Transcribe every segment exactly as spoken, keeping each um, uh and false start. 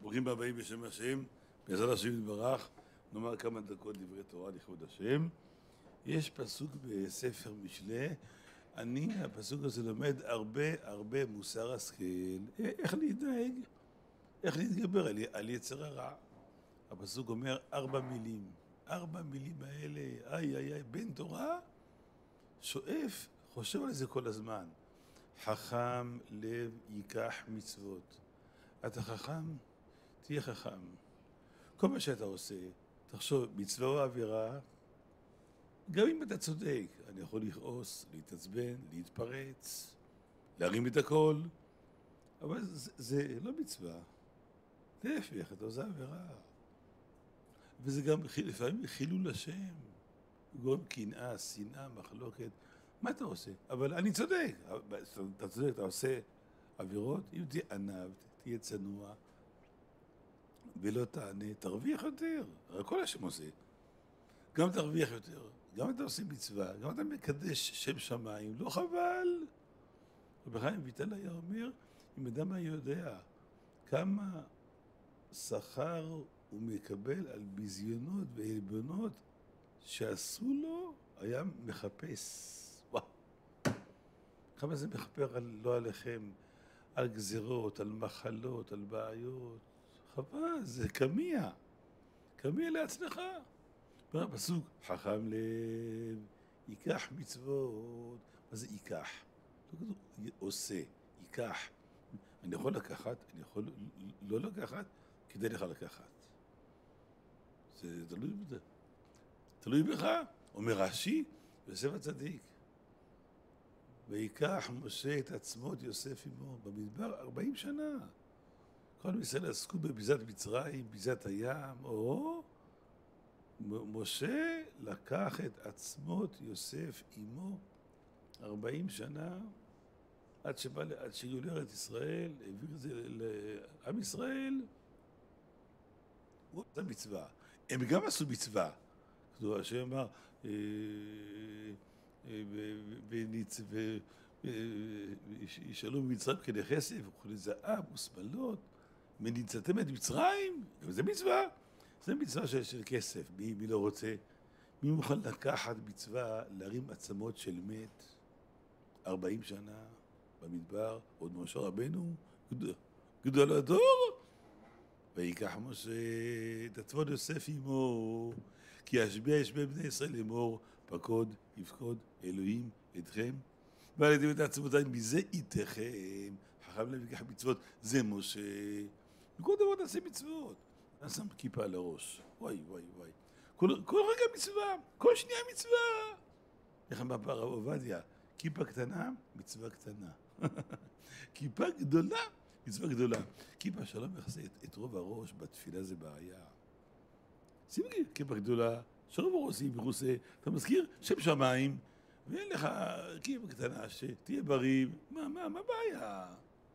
ברוכים הבאים בשם השם, בעזרת השם יתברך, נאמר כמה דקות דברי תורה לכבוד השם. יש פסוק בספר משלי, אני, הפסוק הזה לומד הרבה הרבה מוסר השכל, איך להתנהג, איך להתגבר על, על יצר הרע. הפסוק אומר ארבע מילים, ארבע מילים האלה, איי איי איי, בן תורה, שואף, חושב על זה כל הזמן. חכם לב ייקח מצוות. אתה חכם? תהיה חכם. כל מה שאתה עושה, תחשוב, מצווה או עבירה, גם אם אתה צודק, אני יכול לכעוס, להתעצבן, להתפרץ, להרים את הכל, אבל זה, זה לא מצווה. להפך, אתה עושה עבירה. וזה גם לפעמים חילול השם, גורם קנאה, שנאה, מחלוקת. מה אתה עושה? אבל אני צודק. אתה צודק, אתה עושה עבירות, אם תהיה ענב, תהיה צנוע, ולא תענה, תרוויח יותר. הרי כל השם עושה. גם תרוויח יותר, גם אתה עושה מצווה, גם אתה מקדש שם שמיים, לא חבל. רבי חיים ויטל היה אומר, אם אדם היה יודע כמה שכר הוא מקבל על ביזיונות ועלבונות שעשו לו, היה מחפש. וואו. כמה זה מחפר על, לא עליכם, על גזירות, על מחלות, על בעיות. חבל, זה קמיע. קמיע לעצמך. בפסוק, חכם לב, ייקח מצוות. מה זה ייקח? לא כתוב, עושה, ייקח. אני יכול לקחת, אני יכול לא לקחת, כדי לך לקחת. זה תלוי בזה. תלוי בך. אומר רש"י, יוסף הצדיק. ויקח משה את עצמות יוסף עמו במדבר ארבעים שנה. כל עם ישראל עסקו בביזת מצרים, ביזת הים, או משה לקח את עצמות יוסף עמו ארבעים שנה, עד שבא, עד שהגיעו לארץ ישראל, העביר את זה לעם ישראל. הוא עשה מצווה. הם גם עשו מצווה. כתוב, השם אמר, וישאלו במצרים כדי כסף וכולי זהב ושמלות, מניצתם את מצרים, וזה מצווה. זה מצווה של, של כסף. מי, מי לא רוצה? מי מוכן לקחת מצווה, להרים עצמות של מת ארבעים שנה במדבר, עוד משה רבנו, גדול, גדול הדור? ויקח משה את עצמות יוסף עמו, כי ישביע ישביע בני ישראל לאמור, פקוד יפקוד אלוהים אתכם, ועל ידי את עצמותיים מזה איתכם, חכם לב ייקח מצוות, זה משה. וכל דבר נעשה מצוות. אני שם כיפה על הראש, וואי וואי וואי. כל, כל רגע מצווה, כל שנייה מצווה. איך אמר הרב עובדיה, כיפה קטנה, מצווה קטנה. כיפה גדולה, מצווה גדולה. כיפה שלא מכסה את, את רוב הראש בתפילה זה בעיה. שים לי כיפה גדולה, שרוב הראש היא מכוסה, אתה מזכיר שם שמיים, ואין לך כיפה קטנה שתהיה בריא, מה, מה, מה בעיה?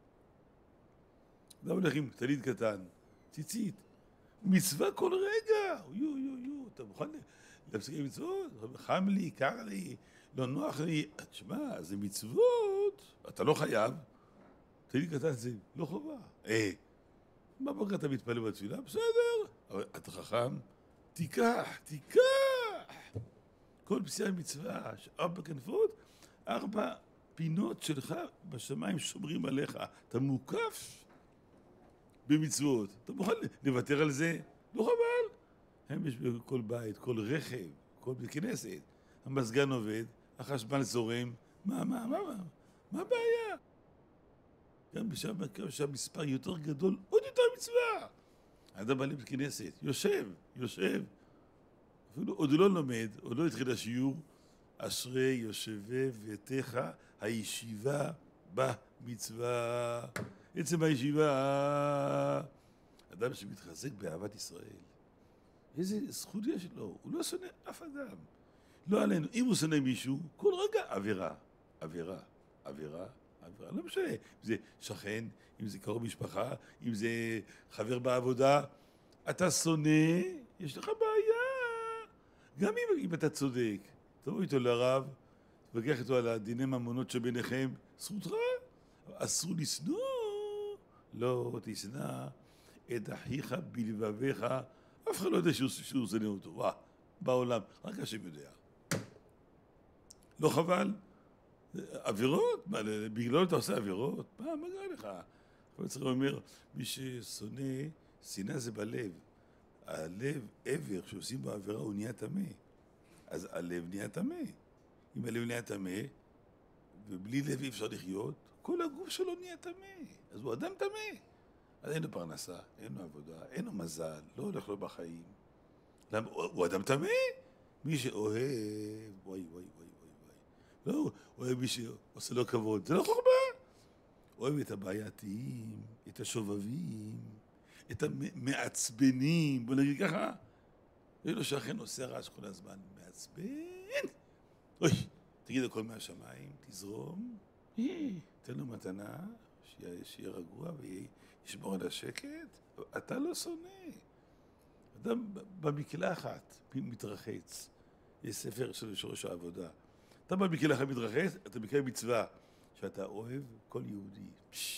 אדם הולך עם תליד קטן, ציצית, מצווה כל רגע, יו יו יו, אתה מוכן להפסיק עם מצוות? חם לי, קר לי, לא נוח לי, תשמע, זה מצוות, אתה לא חייב, תליד קטן זה לא חובה. אה, מה בוקר אתה מתפלל בתפילה? בסדר, אבל אתה חכם, תיקח, תיקח. כל פסיעה מצווה, ארבע כנפות, ארבע פינות שלך בשמיים שומרים עליך, אתה מוקף במצוות. אתה מוכן לוותר על זה? לא חבל. הם יש בכל בית, כל רכב, כל בית כנסת. המזגן עובד, החשמל זורם. מה, מה, מה, מה? מה הבעיה? גם בשם שהמספר יותר גדול, עוד יותר מצווה. האדם בא לבית כנסת, יושב, יושב. אפילו עוד לא לומד, עוד לא התחיל השיעור. אשרי יושבי ביתך הישיבה במצווה. עצם הישיבה, אדם שמתחזק באהבת ישראל, איזה זכות יש לו, הוא לא שונא אף אדם, לא עלינו. אם הוא שונא מישהו, כל רגע עבירה, עבירה, עבירה, עבירה, לא משנה, אם זה שכן, אם זה קרוב משפחה, אם זה חבר בעבודה, אתה שונא, יש לך בעיה. גם אם, אם אתה צודק, תבוא איתו לרב, תתווכח איתו על הדיני ממונות שביניכם, זכותך, אסור לשנוא. לא תשנא את אחיך בלבביך, אף אחד לא יודע שהוא, שהוא זנה אותו, וואה, בעולם, רק השם יודע. לא חבל? עבירות? מה, בגלל אתה עושה עבירות? מה, מה קרה לך? אבל צריך לומר, מי ששונא, שנאה זה בלב. הלב, עבר, כשעושים בו עבירה, הוא נהיה טמא. אז הלב נהיה טמא. אם הלב נהיה טמא, ובלי לב אי אפשר לחיות, כל הגוף שלו נהיה טמא. אז הוא אדם טמא. אז אין לו פרנסה, אין לו עבודה, אין לו מזל, לא הולך לו בחיים. למה? הוא אדם טמא? מי שאוהב, וואי, וואי, וואי, וואי, וואי. לא, הוא אוהב מי שעושה לו כבוד, זה לא חורבה. אוהב את הבעייתיים, את השובבים, את המעצבנים, בוא נגיד ככה. יש לו שאכן עושה רעש כל הזמן, מעצבן. אוי, תגיד הכל מהשמיים, תזרום, תן לו מתנה, שיהיה רגוע וישמור על השקט. אתה לא שונא. אדם במקלחת מתרחץ. יש ספר של שורש העבודה. אתה במקלחת מתרחץ, אתה מקיים מצווה שאתה אוהב כל יהודי.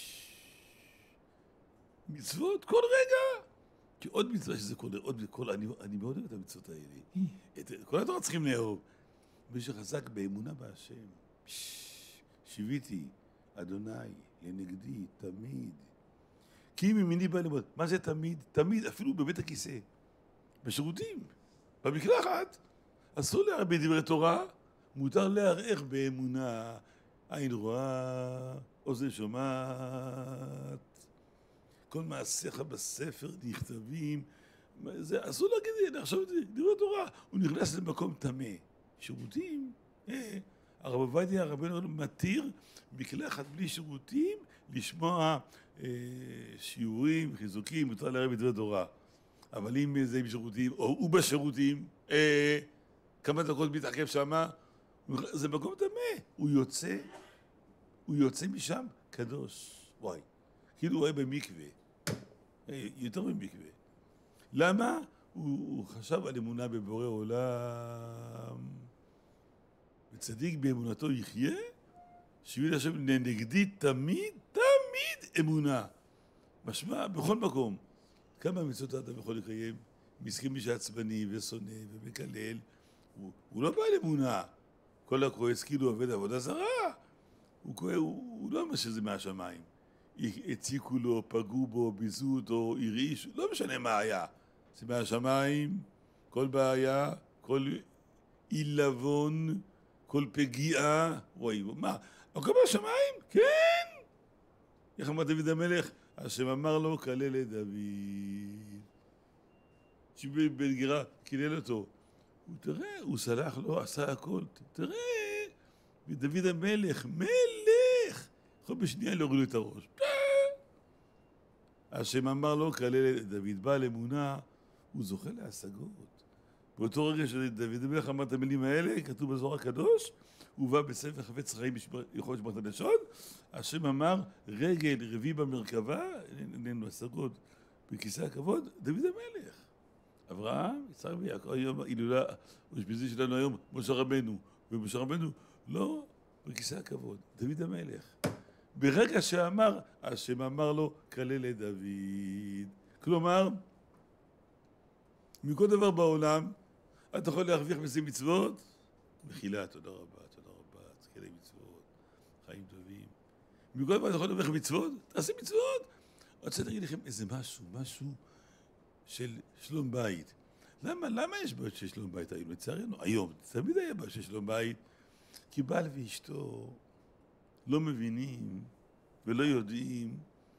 מצוות כל רגע. כי עוד מצווה שזה כל, עוד כל, אני, אני מאוד אוהב את המצוות האלה. את, כל התורה צריכים לאהוב. מי שחזק באמונה בהשם. שיוויתי, אדוני, לנגדי, תמיד. כי אם ימיני בא ללמוד, מה זה תמיד? תמיד, אפילו בבית הכיסא. בשירותים, במקלחת. אסור להרבה דברי תורה, מותר לערער באמונה. עין רואה, אוזן שומעת. כל מעשיך בספר נכתבים. זה אסור להגיד, עכשיו דברי תורה. הוא נכנס למקום טמא. שירותים, אה, הרב עובדיה, הרבנו מתיר מקלחת בלי שירותים, לשמוע אה, שיעורים, חיזוקים, מותר לערב בדברי תורה. אבל אם זה עם שירותים, או הוא בשירותים, אה, כמה דקות מתעכב שמה, זה מקום טמא. הוא יוצא, הוא יוצא משם קדוש. וואי, כאילו הוא רואה במקווה. אה, יותר במקווה. למה? הוא, הוא חשב על אמונה בבורא עולם. וצדיק באמונתו יחיה, שיהיה השם לנגדי תמיד, תמיד אמונה. משמע, בכל מקום. כמה מצוות אדם יכול לקיים? מסכים מי שעצבני ושונא ומקלל. הוא, הוא לא בא לאמונה. כל הכועס כאילו עובד עבודה זרה. הוא, הוא, הוא, הוא לא אומר שזה מהשמיים. הציקו לו, פגעו בו, ביזו אותו, הרעישו, לא משנה מה היה. זה מהשמיים, כל בעיה, כל אילבון, כל פגיעה. וואי, מה? הכל מהשמיים? כן! איך אמר דוד המלך? השם אמר לו, כלל לדוד. שיבי בן גירה, קילל אותו. הוא תראה, הוא סלח לו, עשה הכל. תראה, ודוד המלך, מלך! יכול בשנייה להוריד את הראש. השם אמר לו, כלל לדוד, בעל אמונה, הוא זוכה להשגות. באותו רגע שדוד המלך אמר את המילים האלה, כתוב בזוהר הקדוש, הוא בא בספר חפץ חיים יכול לשמור את הלשון, השם אמר, רגל רביעי במרכבה, איננו השגות בכיסא הכבוד, דוד המלך. אברהם, יצחק ויעקב, היום הילולה, האושפיזין שלנו היום, משה רבנו, ומשה רבנו, לא, בכיסא הכבוד, דוד המלך. ברגע שאמר, השם אמר לו, כלל לדוד. כלומר, מכל דבר בעולם, אתה יכול להרוויח מזה מצוות, מחילה, תודה רבה, תודה רבה, תזכה לי מצוות, חיים טובים. מכל דבר אתה יכול להרוויח מצוות, תעשה מצוות. אני רוצה להגיד לכם איזה משהו, משהו של שלום בית. למה, למה יש בעיות של שלום בית היום? לצערנו, היום, תמיד היה בעיות של שלום בית, כי בעל ואשתו לא מבינים ולא יודעים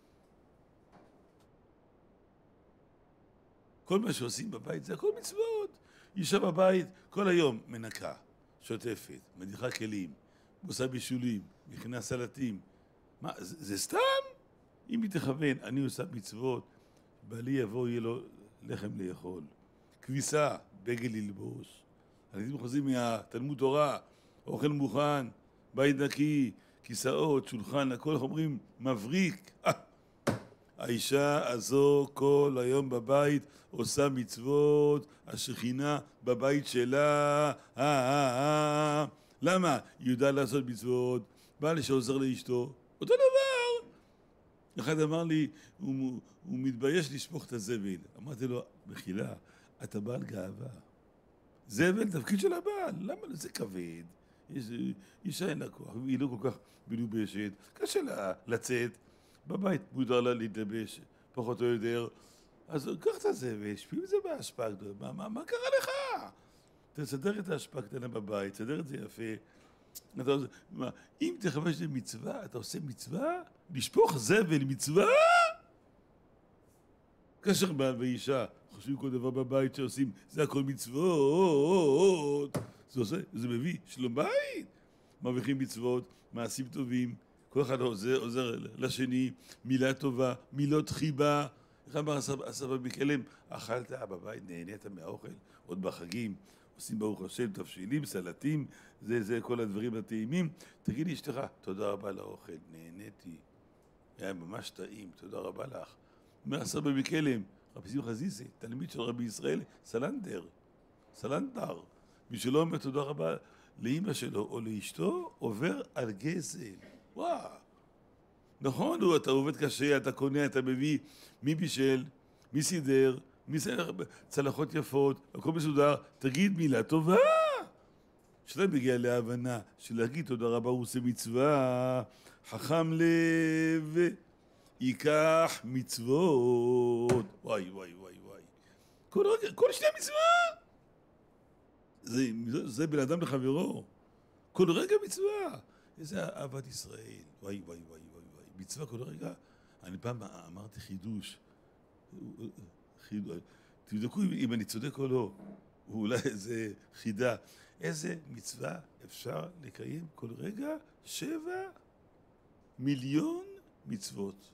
כל מה שעושים בבית זה הכל מצוות. אישה בבית כל היום מנקה, שוטפת, מדיחה כלים, עושה בישולים, מכינה סלטים. מה, זה, זה סתם? אם היא תכוון, אני עושה מצוות, בעלי יבוא, יהיה לו לחם לאכול. כביסה, בגל ללבוש. הילדים חוזרים מהתלמוד תורה, אוכל מוכן, בית נקי, כיסאות, שולחן, הכל, איך אומרים, מבריק. אה, האישה הזו כל היום בבית עושה מצוות, השכינה בבית שלה. אה, אה, אה. למה? היא יודעה לעשות מצוות, בעל שעוזר לאשתו. אותו דבר. אחד אמר לי, הוא, הוא מתבייש לשפוך את הזבל. אמרתי לו, מחילה, אתה בעל גאווה. זבל, תפקיד של הבעל. למה זה כבד? יש, אישה אין לה כוח, היא לא כל כך מלובשת, קשה לה לצאת. בבית מותר לה להתלבש, פחות או יותר. אז קח את הזבל, שפיל את זה בהשפעה גדולה. מה, מה, מה קרה לך? תסדר את ההשפעה קטנה בבית, תסדר את זה יפה. אתה, מה, אם תחבש למצווה, אתה עושה מצווה? לשפוך זבל מצווה? כאשר בעל ואישה חושבים כל דבר בבית שעושים, זה הכל מצוות. זה עושה, זה מביא שלום בית. מרוויחים מצוות, מעשים טובים, כל אחד עוזר, עוזר לשני, מילה טובה, מילות חיבה. איך אמר הסבא מקלם, אכלת בבית, נהנית מהאוכל, עוד בחגים, עושים ברוך השם, תבשילים, סלטים, זה, זה כל הדברים הטעימים. תגיד לי אשתך, תודה רבה לאוכל, נהניתי, היה ממש טעים, תודה רבה לך. אומר הסבא מקלם, רבי שמחה זיסי, תלמיד של רבי ישראל, סלנדר, סלנדר. מי שלא אומר תודה רבה לאמא שלו או לאשתו, עובר על גזל. וואו. נכון, אתה עובד קשה, אתה קונה, אתה מביא, מי בישל, מי סידר, מי סידר צלחות יפות, הכל מסודר, תגיד מילה טובה. שלא מגיע להבנה של להגיד תודה רבה, הוא עושה מצווה, חכם לב, ייקח מצוות. וואי, וואי, וואי, וואי. כל רגע, כל שני מצווה. זה, זה בן אדם לחברו. כל רגע מצווה. איזה אהבת ישראל. וואי, וואי, וואי, וואי, וואי. מצווה כל רגע. אני פעם אמרתי חידוש. חידוש. תבדקו אם אני צודק או לא. אולי איזה חידה. איזה מצווה אפשר לקיים כל רגע? שבע מיליון מצוות.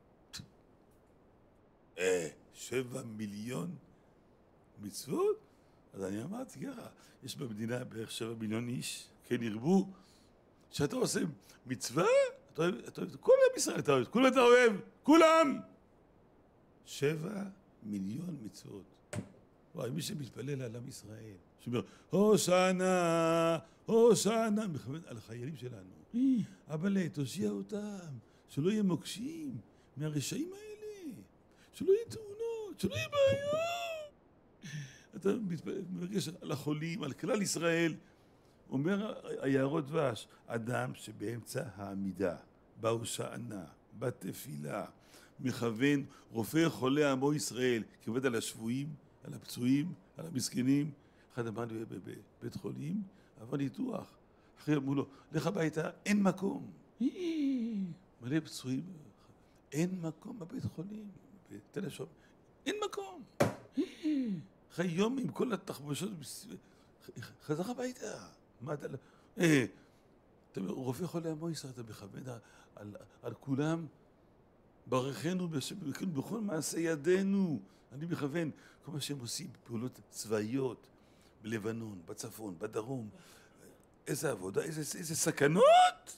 אה, שבע מיליון מצוות? אז אני אמרתי ככה, יש במדינה בערך שבע מיליון איש, כן ירבו, שאתה עושה מצווה, אתה אוהב, אתה אוהב, כל עם ישראל אתה אוהב, כולם אתה אוהב, כולם! שבע מיליון מצוות. וואי, מי שמתפלל על עם ישראל, שאומר, הושענא, הושענא, מכוון על החיילים שלנו. אבל תושיע אותם, שלא יהיה מוקשים מהרשעים האלה, שלא יהיה תאונות, שלא יהיה בעיות. אתה מתרגש על החולים, על כלל ישראל. אומר היערות דבש, אדם שבאמצע העמידה, בהושענא, בתפילה, מכוון רופא חולה עמו ישראל, כבד על השבויים, על הפצועים, על המסכנים. אחד אמר לי בבית חולים, עבר ניתוח. אחרי אמרו לו, לך הביתה, אין מקום. מלא פצועים, אין מקום בבית חולים, בתל השומר, אין מקום. אחרי יום עם כל התחבושות, חזר הביתה. מה אתה לא... אה, רופא חולה עמו ישראל, אתה מכוון על, על כולם, ברכנו בכל מעשה ידינו. אני מכוון כל מה שהם עושים, פעולות צבאיות, בלבנון, בצפון, בדרום. איזה עבודה, איזה, איזה סכנות!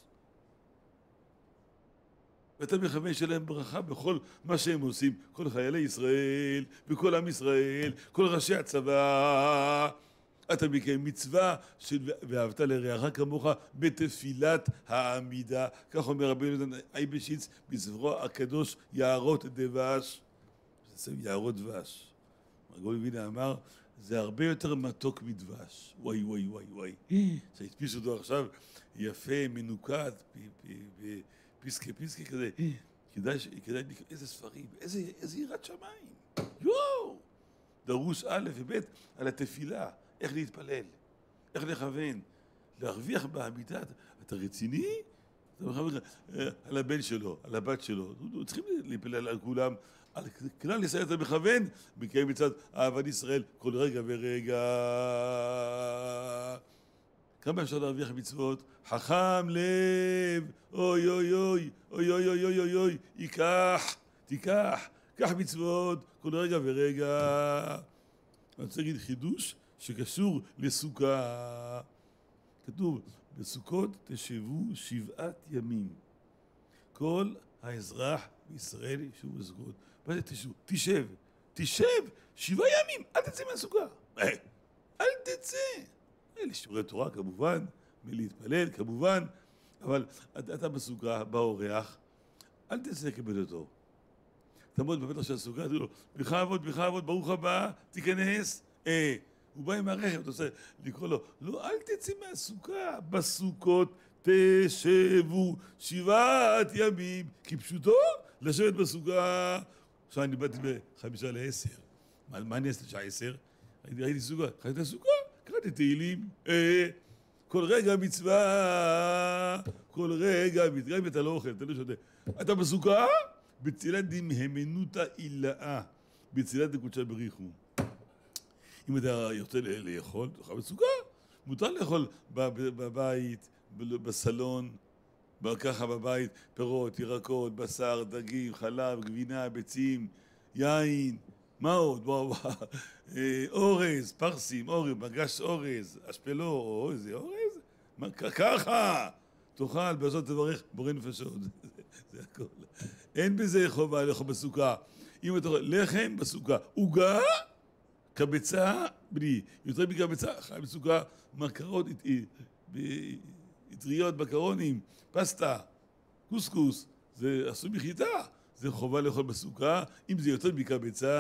ואתה מכוון שלהם ברכה בכל מה שהם עושים, כל חיילי ישראל וכל עם ישראל, כל ראשי הצבא. אתה מקיים מצווה של ואהבת לרעך כמוך בתפילת העמידה. כך אומר רבי יונתן אייבשיץ בספרו הקדוש יערות דבש. זה יערות דבש. הגאון מווילנה אמר, זה הרבה יותר מתוק מדבש. וואי וואי וואי וואי. שהדפיס אותו עכשיו יפה, מנוקד, פיסקי פיסקי כזה. כדאי, כדאי, איזה ספרים, איזה, איזה יראת שמיים. יואו! דרוש א' וב' על התפילה. איך להתפלל, איך לכוון, להרוויח בעמידה. אתה רציני? אתה מכוון על הבן שלו, על הבת שלו. צריכים להתפלל על כולם, על כלל ישראל אתה מכוון, מקיים מצד אהבת ישראל כל רגע ורגע. כמה אפשר להרוויח מצוות? חכם לב, אוי אוי אוי, אוי אוי אוי אוי אוי אוי, ייקח, תיקח, קח מצוות כל רגע ורגע. אני רוצה להגיד חידוש שקשור לסוכה. כתוב, בסוכות תשבו שבעת ימים. כל האזרח בישראל ישבו בסוכות. מה זה תשבו? תשב. תשב שבעה ימים, אל תצא מהסוכה. אל תצא. לשיעורי תורה כמובן, מלהתפלל כמובן, אבל אתה בסוכה, באורח, אל תצא לקבל אותו. תעמוד בפתח של הסוכה, תגיד לו, בכבוד, בכבוד, ברוך הבא, תיכנס. אה, הוא בא עם הרכב, אתה רוצה לקרוא לו, לא, אל תצא מהסוכה, בסוכות תשבו שבעת ימים, כי פשוטו לשבת בסוכה. עכשיו אני באתי בחמישה לעשר. מה, מה אני אעשה שעה עשר? ראיתי סוכה, ראיתי הסוכה, קראתי תהילים. אה, כל רגע מצווה, כל רגע מצווה, אם אתה לא אוכל, אתה לא שותה. אתה בסוכה? בצילת דמהמנותא אילאה, בצילת דקודשא בריחו. אם אתה יוצא לאכול, תאכל בסוכה, מותר לאכול בבית, בסלון, ככה בבית, פירות, ירקות, בשר, דגים, חלב, גבינה, ביצים, יין, מה עוד? אורז, פרסים, אורז, מגש אורז, אשפלו, איזה אורז? ככה! תאכל, בעזרת תברך בורא נפשות. זה הכל. אין בזה חובה לאכול בסוכה. אם אתה אוכל לחם בסוכה, עוגה, קבצה, בלי, יותר מקבצה, חי בסוכה, מקרות, אטריות, מקרונים, פסטה, קוסקוס, זה עשוי מחיטה, זה חובה לאכול בסוכה, אם זה יותר מקבצה.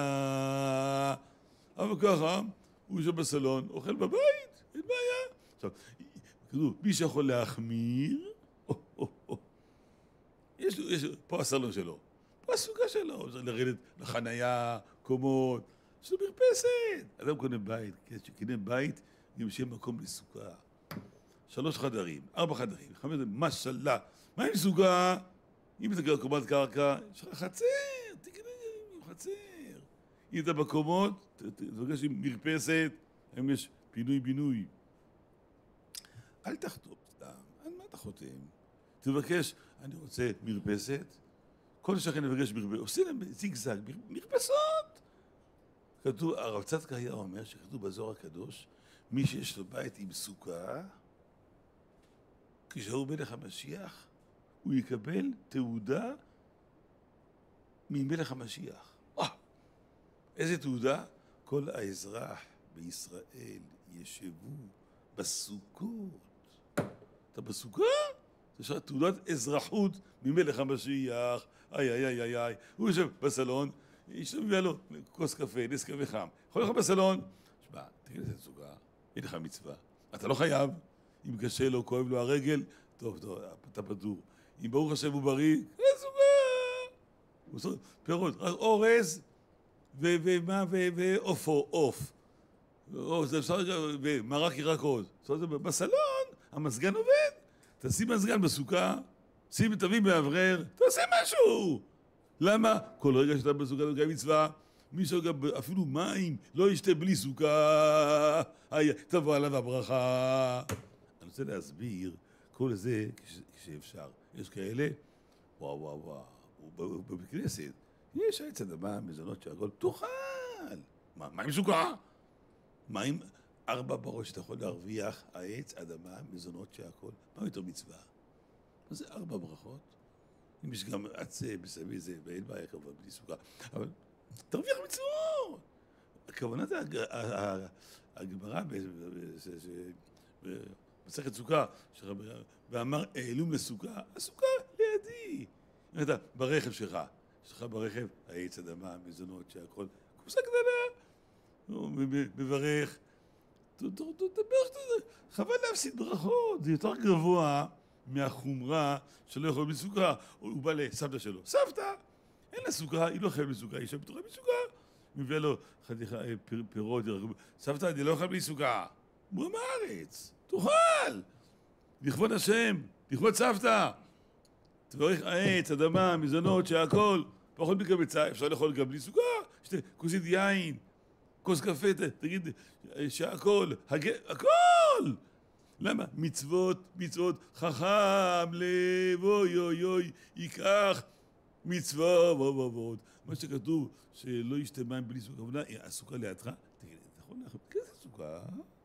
אבל ככה, הוא יושב בסלון, אוכל בבית, אין בעיה. עכשיו, כזו, מי שיכול להחמיר, או, או, או. יש לו, יש לו, פה הסלון שלו, פה הסוכה שלו, צריך לרדת לחנייה, קומות, יש לו מרפסת. אדם קונה בית, כשקנה בית, גם שיהיה מקום לסוכה. שלוש חדרים, ארבע חדרים, חמש חדרים, משלה. מה עם סוכה? אם אתה גר קומת קרקע, יש לך חצר, תקנה עם חצר. אם אתה בקומות, תבקש עם מרפסת, היום יש פינוי-בינוי. אל תחתום סתם, על מה אתה חותם? תבקש, אני רוצה מרפסת, כל שכן נבקש מרפסת, עושים להם זיגזג, מרפסות. כתוב, הרב צדקה היה אומר שכתוב בזוהר הקדוש, מי שיש לו בית עם סוכה, כשהוא מלך המשיח, הוא יקבל תעודה ממלך המשיח. אה, איזה תעודה? כל האזרח בישראל ישבו בסוכות. אתה בסוכה? יש לך תעודת אזרחות ממלך המשיח. איי, איי, איי, איי, איי. הוא יושב בסלון, יש לו מביא לו כוס קפה, נס קפה חם. יכול לך בסלון? שמע, תגיד את הסוכה, אין לך מצווה. אתה לא חייב. אם קשה לו, כואב לו הרגל, טוב, טוב, אתה פטור. אם ברוך השם הוא בריא, אין סוכה. פירות, אורז, ומה, ועופו, עוף. ומרק ירקות. בסלון, המזגן עובד. תשים מזגן בסוכה, שים תביא מאוורר, תעשה משהו. למה? כל רגע שאתה בסוכה זה גם מצווה. מי שגם אפילו מים לא ישתה בלי סוכה. תבוא עליו הברכה. אני רוצה להסביר כל זה כשאפשר. יש כאלה, וואו וואו וואו, בבית כנסת, יש עץ אדמה, מזונות שהכל, תאכל. מה, מה עם סוכה? מה עם ארבע בראש שאתה יכול להרוויח, העץ, אדמה, מזונות שהכל? מה יותר מצווה? מה זה ארבע ברכות? אם יש גם עצה בסביב זה, ואין בעיה כמובן בלי סוכה, אבל תרוויח מצוות. הכוונת הגמרא במסכת סוכה, ואמר העלום לסוכה, הסוכה לידי. אם אתה ברכב שלך, יש לך ברכב העץ, אדמה, מזונות שהכל, קופסה קטנה, הוא מברך, חבל להפסיד ברכות, זה יותר גבוה מהחומרה שלא יכול בלי סוכה. הוא בא לסבתא שלו, סבתא, אין לה סוכה, היא לא אוכלת בלי סוכה, היא שם בתוכה בלי סוכה. מביא לו חתיכה, פירות, סבתא, אני לא אוכל בלי סוכה. הוא עם הארץ, תאכל, לכבוד השם, לכבוד סבתא. תברך העץ, אדמה, מזונות, שהכל, פחות מקבצה, אפשר לאכול גם בלי סוכה, שתי כוסית יין, כוס קפה, תגיד שהכל, הכל! למה? מצוות, מצוות, חכם לב, אוי אוי אוי, ייקח מצווה ועוד. מה שכתוב, שלא ישתה מים בלי סוכה, הסוכה לידך, תגיד, אתה יכול להכין כזה סוכה?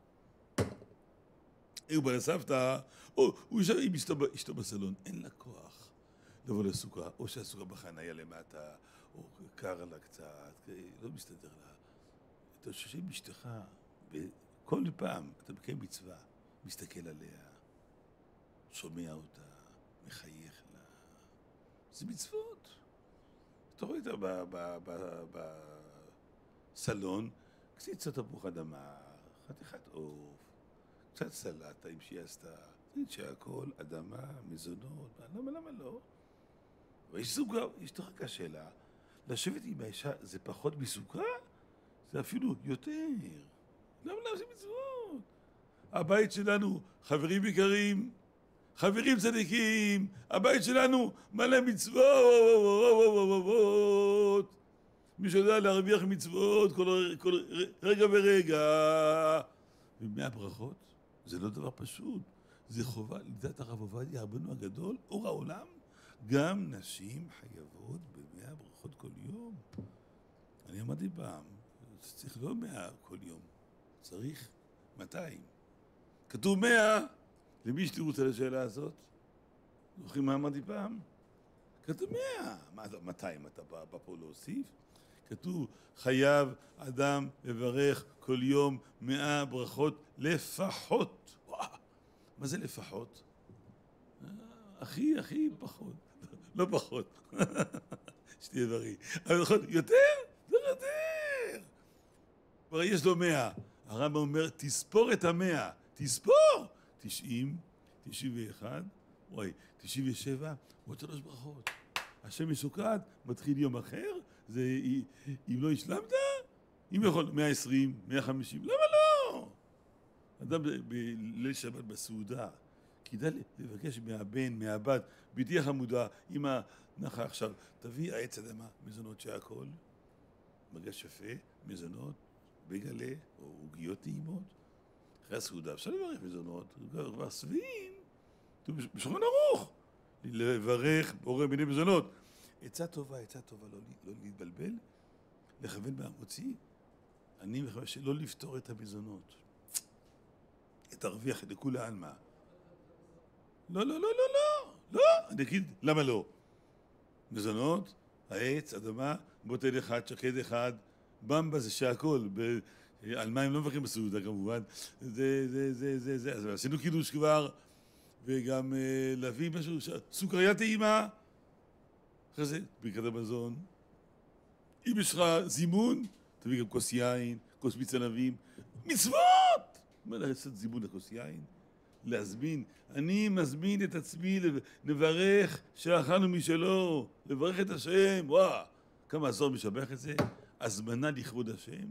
הוא בא לסבתא, או הוא יושב עם אשתו בסלון, אין לה כוח לבוא לסוכה, או שהסוכה בחניה למטה, או קר לה קצת, לא מסתדר לה. אתה יושב עם אשתך, וכל פעם אתה מקיים מצווה, מסתכל עליה, שומע אותה, מחייך לה, זה מצוות. אתה רואה אותה בסלון, קציצות תפוח אדמה, חתיכת עוף, קצת סלט, האם שהיא עשתה, שהכל אדמה, מזונות, למה, למה לא? ויש סוכה, יש לך השאלה, לשבת עם האישה זה פחות מסוכה? זה אפילו יותר. למה לא עושים מצוות? הבית שלנו, חברים יקרים, חברים צדיקים, הבית שלנו מלא מצוות. מי שיודע להרוויח מצוות כל, כל רגע ורגע. ומאה ברכות, זה לא דבר פשוט. זה חובה, לדעת הרב עובדיה, רבנו הגדול, אור העולם, גם נשים חייבות במאה ברכות כל יום. אני אמרתי פעם, צריך לא מאה כל יום, צריך מאתיים. כתוב מאה, למי שתירוץ על השאלה הזאת? זוכרים מה אמרתי פעם? כתוב מאה. מה, מאתיים אתה בא, בא פה להוסיף? כתוב, חייב אדם לברך כל יום מאה ברכות לפחות. וואו, מה זה לפחות? הכי, הכי פחות. לא פחות. שתהיה בריא. אבל נכון, יותר? זה יותר. כבר יש לו מאה. הרמב"ם אומר, תספור את המאה. תספור! תשעים, תשעים ואחת, וואי, תשעים ושבע, עוד שלוש ברכות. השם מסוכת, מתחיל יום אחר, זה, אם לא השלמת, אם יכול, מאה ועשרים, מאה וחמישים, למה לא? אדם בליל שבת בסעודה, כדאי לבקש מהבן, מהבת, ביתי החמודה, אמא נחה עכשיו, תביא העץ אדמה, מזונות שהכל, מגש יפה, מזונות, בגלה, או עוגיות טעימות, אחרי הסעודה, אפשר לברך מזונות, כבר שבעים, בשולחן ערוך, לברך בורא מיני מזונות. עצה טובה, עצה טובה, לא, לא להתבלבל, לכוון מהמוציא, אני מכוון שלא לפתור את המזונות. תרוויח לכולי עלמא. לא, לא, לא, לא, לא, לא, אני אגיד, למה לא? מזונות, העץ, אדמה, בוטל אחד, שקד אחד, במבה זה שהכל, ב... על מים לא מבקרים בסעודה כמובן, זה, זה, זה, זה, זה, אז עשינו קידוש כבר, וגם אה, להביא משהו, סוכריה טעימה, אחרי זה, ברכת המזון, אם יש לך זימון, תביא גם כוס יין, כוס מיץ ענבים, מצוות! מה לעשות זימון לכוס יין? להזמין, אני מזמין את עצמי, נברך שאכלנו משלו, לברך את השם, וואו, כמה עשור משבח את זה, הזמנה לכבוד השם,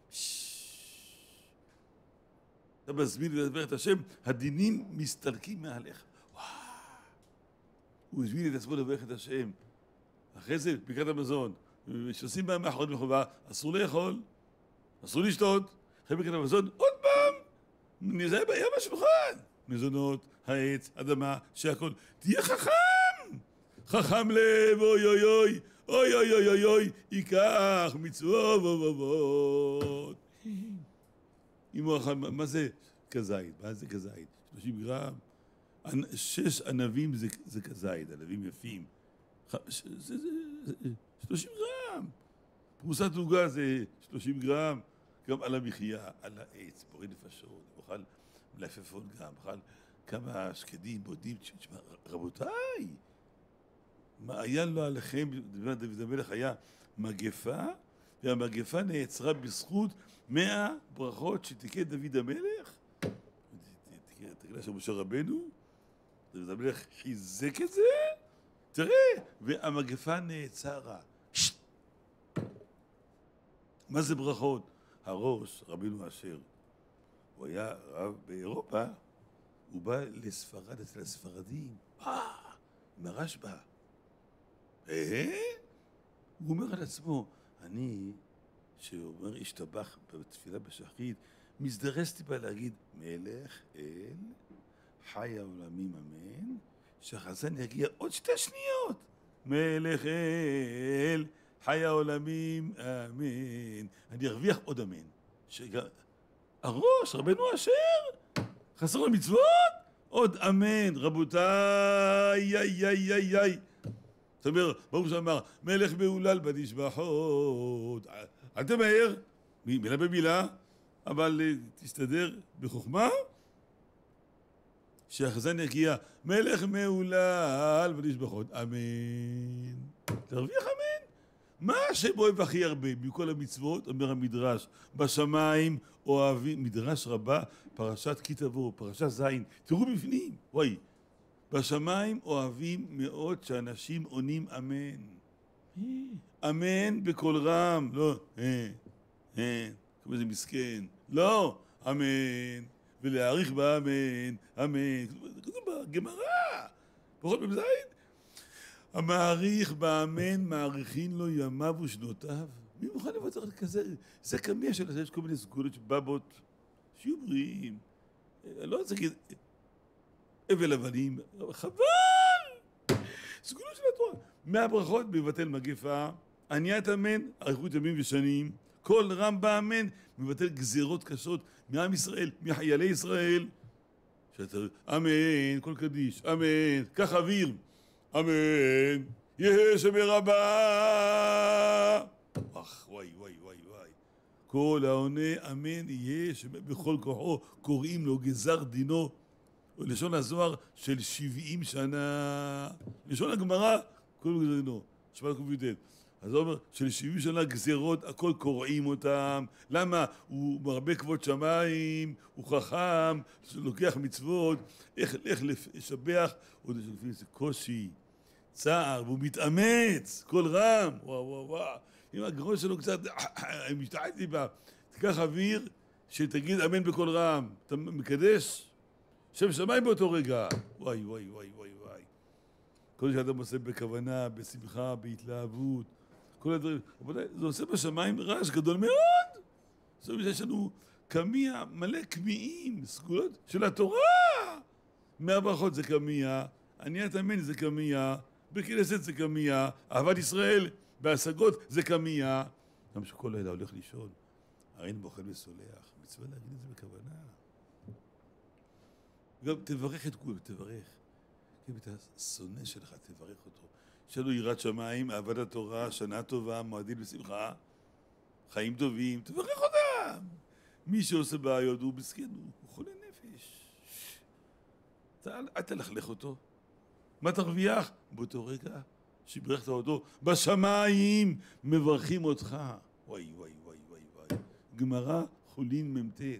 אתה מזמין לדבר את השם, הדינים מסתלקים מעליך. וואו. הוא הזמין את עצמו לברך את השם. אחרי זה, ברכת המזון. שעושים בהם מאחורי מחובה, אסור לאכול, אסור לשתות. אחרי ברכת המזון, עוד פעם, נזהה בים השולחן. מזונות, העץ, אדמה, שהכל. תהיה חכם! חכם לב, אוי אוי אוי, אוי אוי אוי אוי אוי, ייקח מצוות ובבות. אם הוא אכל, מה זה כזית? מה זה כזית? שלושים גרם? שש ענבים זה, זה כזית, ענבים יפים. זה, זה, זה, שלושים גרם. פרוסת עוגה זה שלושים גרם. גם על המחיה, על העץ, בורא נפשות, אוכל מלפפון גם, אוכל כמה שקדים, בודים, תשמע, רבותיי, מה היה לו עליכם, דוד המלך היה מגפה, והמגפה נעצרה בזכות מאה ברכות שתיקן דוד המלך, תקנה של משה רבנו, דוד המלך חיזק את זה, תראה, והמגפה נעצרה. מה זה ברכות? הראש, רבינו אשר, הוא היה רב באירופה, הוא בא לספרד אצל הספרדים, אה, עם הרשב"א. אה? הוא אומר על עצמו, אני, שאומר השתבח בתפילה בשחרית, מזדרזתי בה להגיד, מלך אל, חי העולמים אמן, שהחזן יגיע עוד שתי שניות. מלך אל, חי העולמים אמן. אני ארוויח עוד אמן. שג... הראש, רבנו אשר, חסר למצוות, עוד אמן. רבותיי, יי, יי, יי, יי. זאת אומרת, ברוך שאמר, מלך מהולל בנשבחות. אל תמהר, מילה במילה, אבל תסתדר בחוכמה. שהחזן יגיע, מלך מהולל ונשבחות, אמן. תרוויח אמן. מה השם אוהב הכי הרבה מכל המצוות? אומר המדרש, בשמיים אוהבים, מדרש רבה, פרשת כי תבוא, פרשת זין, תראו בפנים, וואי, בשמיים אוהבים מאוד שאנשים עונים אמן. אמן בקול רם, לא, אה, אה, כמו איזה מסכן, לא, אמן, ולהעריך באמן, אמן, כתוב בגמרא, פחות במזין, המעריך באמן מעריכין לו ימיו ושנותיו. מי מוכן לוותר על כזה? זה קמיה של זה, יש כל מיני סגולות שבבות, שיהיו בריאים. אני לא רוצה להגיד, אבל אבנים, חבל! סגולות של התורה. מהברכות מבטל מגפה, עניית אמן, אריכות ימים ושנים, כל רם באמן מבטל גזירות קשות מעם ישראל, מחיילי ישראל. שאתה, אמן, כל קדיש, אמן, קח אוויר. אמן, יהא שמרבה. אך, וואי, וואי, וואי, וואי. כל העונה, אמן, יהא שבכל כוחו קוראים לו גזר דינו. לשון הזוהר של שבעים שנה. לשון הגמרא, כל גזר דינו. שבל קוביטל. אז הוא אומר, של שבעים שנה גזירות, הכל קוראים אותם. למה? הוא מרבה כבוד שמיים, הוא חכם, לוקח מצוות, איך, איך לשבח, עוד לפעמים זה קושי, צער, והוא מתאמץ, כל רם, וואו וואו וואו. אם הגרון שלו קצת, משתעתי בה, תיקח אוויר, שתגיד אמן בכל רם. אתה מקדש? שם שמיים באותו רגע. וואי וואי וואי וואי וואי. כל שאדם עושה בכוונה, בשמחה, בהתלהבות, כל הדברים, זה עושה בשמיים רעש גדול מאוד. זאת אומרת שיש לנו קמיה מלא קמיעים, סגולות של התורה. מהברכות זה קמיה, עניית אמן זה קמיה, בכנסת זה קמיה, אהבת ישראל בהשגות זה קמיה. גם שכל לילה הולך לישון, הרי אין בוחן וסולח, מצווה להגיד את זה בכוונה. גם תברך את כולם, תברך. אם אתה שונא שלך, תברך אותו. יש לנו יראת שמיים, אהבת התורה, שנה טובה, מועדים בשמחה, חיים טובים, תברך אותם. מי שעושה בעיות הוא מסכן, הוא חולה נפש. אתה, אל תלכלך אותו. מה תרוויח? באותו רגע שברכת אותו, בשמיים מברכים אותך. וואי וואי וואי וואי וואי. גמרא חולין ממתת.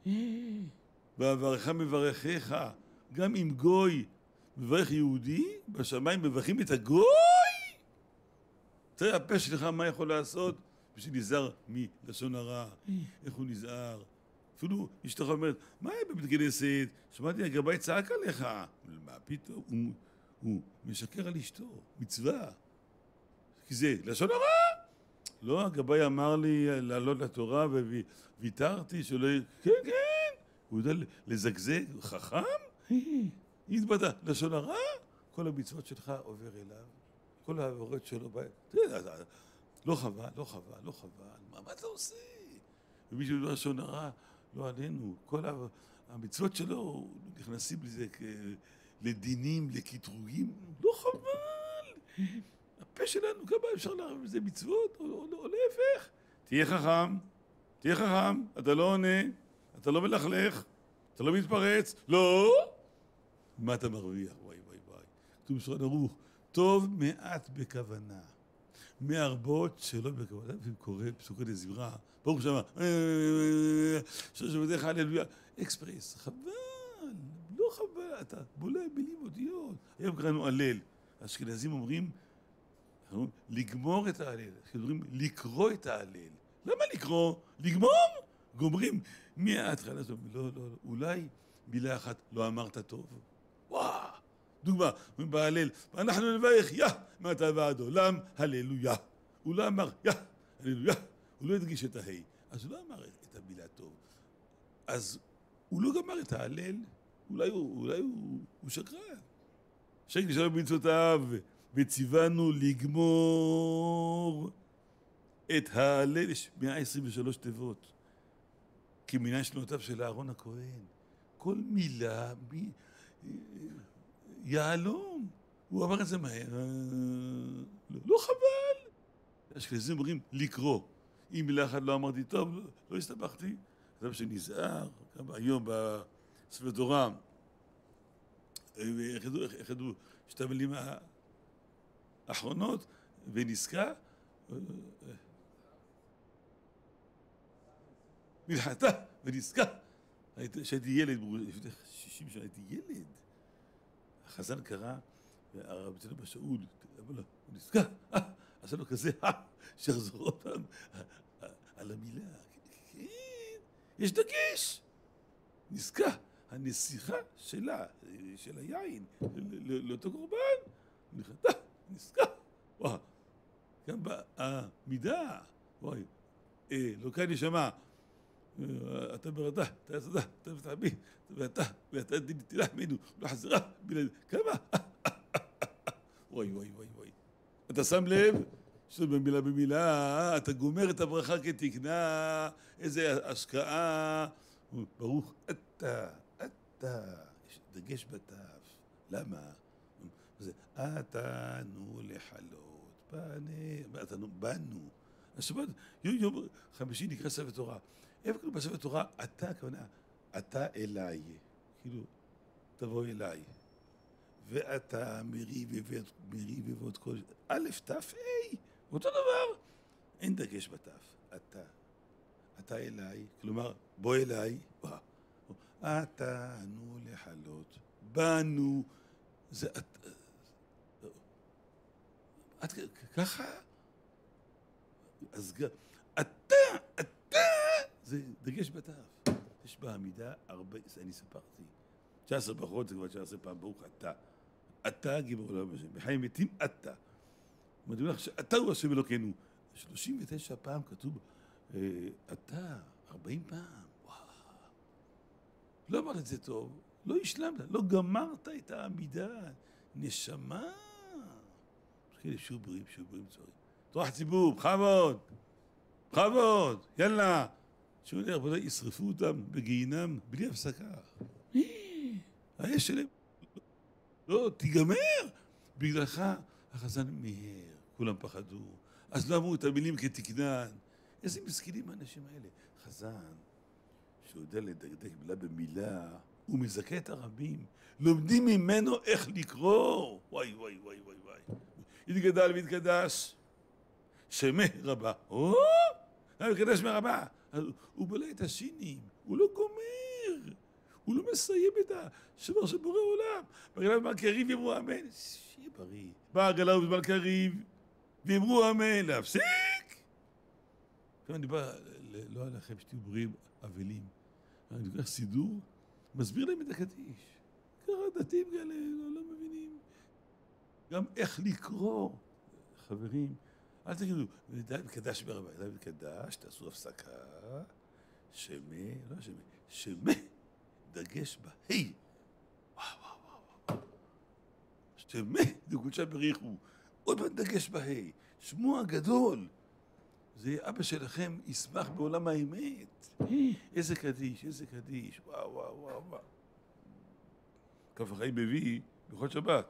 בעברך מברכך, גם אם גוי מברך יהודי, בשמיים מברכים את הגוי. תראה, הפה שלך מה יכול לעשות? בשביל נזהר מלשון הרע, איך הוא נזהר. אפילו אשתך אומרת, מה היה בבית כנסת? שמעתי, הגבאי צעק עליך. מה פתאום? הוא, הוא משקר על אשתו, מצווה. כי זה לשון הרע. לא, הגבאי אמר לי לעלות לתורה וויתרתי שלא... כן, כן. הוא יודע לזגזג, חכם? התבטא לשון הרע, כל המצוות שלך עובר אליו, כל העבורות שלו, לא חבל, לא חבל, לא חבל, מה, מה אתה עושה? ומישהו לא לשון הרע, לא עלינו, כל המצוות שלו נכנסים לזה לדינים, לקטרוגים, לא חבל. הפה שלנו, כמה אפשר להראות בזה מצוות, או, או, או להפך. תהיה חכם, תהיה חכם, אתה לא עונה, אתה לא מלכלך, אתה לא מתפרץ, לא! מה אתה מרוויח? וואי וואי וואי. כתוב בשולחן ערוך, טוב מעט בכוונה, מהרבות שלא בכוונה. ואם קורא פסוקי דזמרה, ברוך שמה, ששבתך הללויה, אקספרס, חבל, לא חבל, אתה בולע מילים אותיות. היום קראנו הלל, האשכנזים אומרים, לגמור את ההלל, אומרים לקרוא את ההלל. למה לקרוא? לגמור? גומרים מההתחלה, לא, לא, לא, אולי מילה אחת לא אמרת טוב. וואו, דוגמה, בהלל, אנחנו נברך, יא, מעתה ועד עולם, הללויה. הוא לא אמר, יא, הללויה, הוא לא הדגיש את ההי, אז הוא לא אמר את המילה טוב. אז הוא לא גמר את ההלל, אולי הוא, אולי הוא, הוא שקרן. שקר שלנו במצוותיו, וציוונו לגמור את ההלל, יש מאה עשרים ושלוש תיבות, כמניין שנותיו של אהרון הכהן. כל מילה, מי... יעלום. הוא אמר את זה מהר. לא, לא חבל. האשכנזים אומרים לקרוא. אם מילה אחת לא אמרתי טוב, לא, לא הסתבכתי. זה מה שנזהר, היום בספר תורה, איך ידעו שתי המילים האחרונות, ונזכה, מלחתה ונזכה. כשהייתי ילד, לפני שישים שנה הייתי ילד, החזן קרא, והרב אצלנו בשאול, אמר לו, הוא נזכה, עשה לו כזה, שיחזור עוד פעם על המילה. כן, יש דגש. נזכה, הנסיכה שלה, של היין, לאותו קורבן, מלחתה, נזכה. וואו, גם בעמידה, וואי, לא כאן נשמע, אתה ברדה, אתה יצדה, אתה ותעבי, ואתה, ואתה תלחמנו, לא חזרה, בלעד, כמה? וואי, וואי, וואי, וואי. אתה שם לב, שבמילה במילה, אתה גומר את הברכה כתקנה, איזה השקעה. ברוך אתה, אתה, יש דגש בתף. למה? זה, אתנו לחלות, בנו, בנו. השבת, יום יום חמישי נקרא ספר תורה. איפה כאילו בספר תורה, אתה, הכוונה, אתה אליי. כאילו, תבוא אליי. ואתה מריב ועוד כל... א', ת', א', אותו דבר. אין דגש בתף. אתה. אתה אליי. כלומר, בוא אליי. אתנו לחלות. בנו. זה... את... ככה? אז אתה, אתה, זה דגש בתף. יש בעמידה הרבה, אני ספרתי. תשע עשרה ברכות זה כבר תשע עשרה פעם, ברוך אתה. אתה גיבור עולם השם. בחיים מתים אתה. מדברים לך שאתה הוא השם אלוקינו. שלושים ותשע פעם כתוב אתה, ארבעים פעם. וואו. לא אמרת את זה טוב, לא השלמת, לא גמרת את העמידה. נשמה. כאלה שוברים, שוברים צורים. תרוח ציבור, בכבוד, בכבוד, יאללה. שהוא יודע, רבותיי, ישרפו אותם בגיהינם בלי הפסקה. האש שלהם לא תיגמר. בגללך החזן מהר, כולם פחדו. אז לא אמרו את המילים כתקנן. איזה מסכנים האנשים האלה. חזן, שהוא יודע לדקדק מילה במילה, הוא מזכה את הרבים. לומדים ממנו איך לקרוא. וואי, וואי, וואי, וואי, וואי. יתגדל ויתקדש. שמי רבה. או! יתקדש מרבה. הוא בולע את השינים. הוא לא גומר. הוא לא מסיים את השמר של בורא עולם. בגלל מלכי ריב יאמרו אמן. שיהיה בריא. בא הגלה ובמלכי ריב ויאמרו אמן. להפסיק! אני בא, לא עליכם שתהיו בריאים אבלים. אני לוקח סידור, מסביר להם את הקדיש. ככה דתיים כאלה, לא, לא מבינים. גם איך לקרוא. חברים, אל תגידו, די בקדש ברבה, די בקדש, תעשו הפסקה. שמי, לא שמי, שמי, דגש בה, היי. וואו, וואו, וואו. שמי, דקודשה בריחו. עוד פעם דגש בה, היי. שמו הגדול. זה אבא שלכם ישמח בעולם האמת. איזה קדיש, איזה קדיש. וואו, וואו, וואו, וואו. כף החיים מביא, בכל שבת.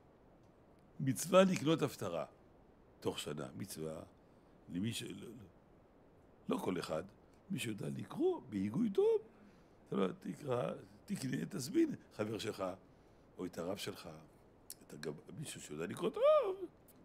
מצווה לקנות הפטרה. תוך שנה, מצווה. למי ש... לא, לא כל אחד. מי שיודע לקרוא בהיגוי טוב. אתה לא תקרא, תקנה, תזמין חבר שלך, או את הרב שלך, את הגב... מישהו שיודע לקרוא טוב.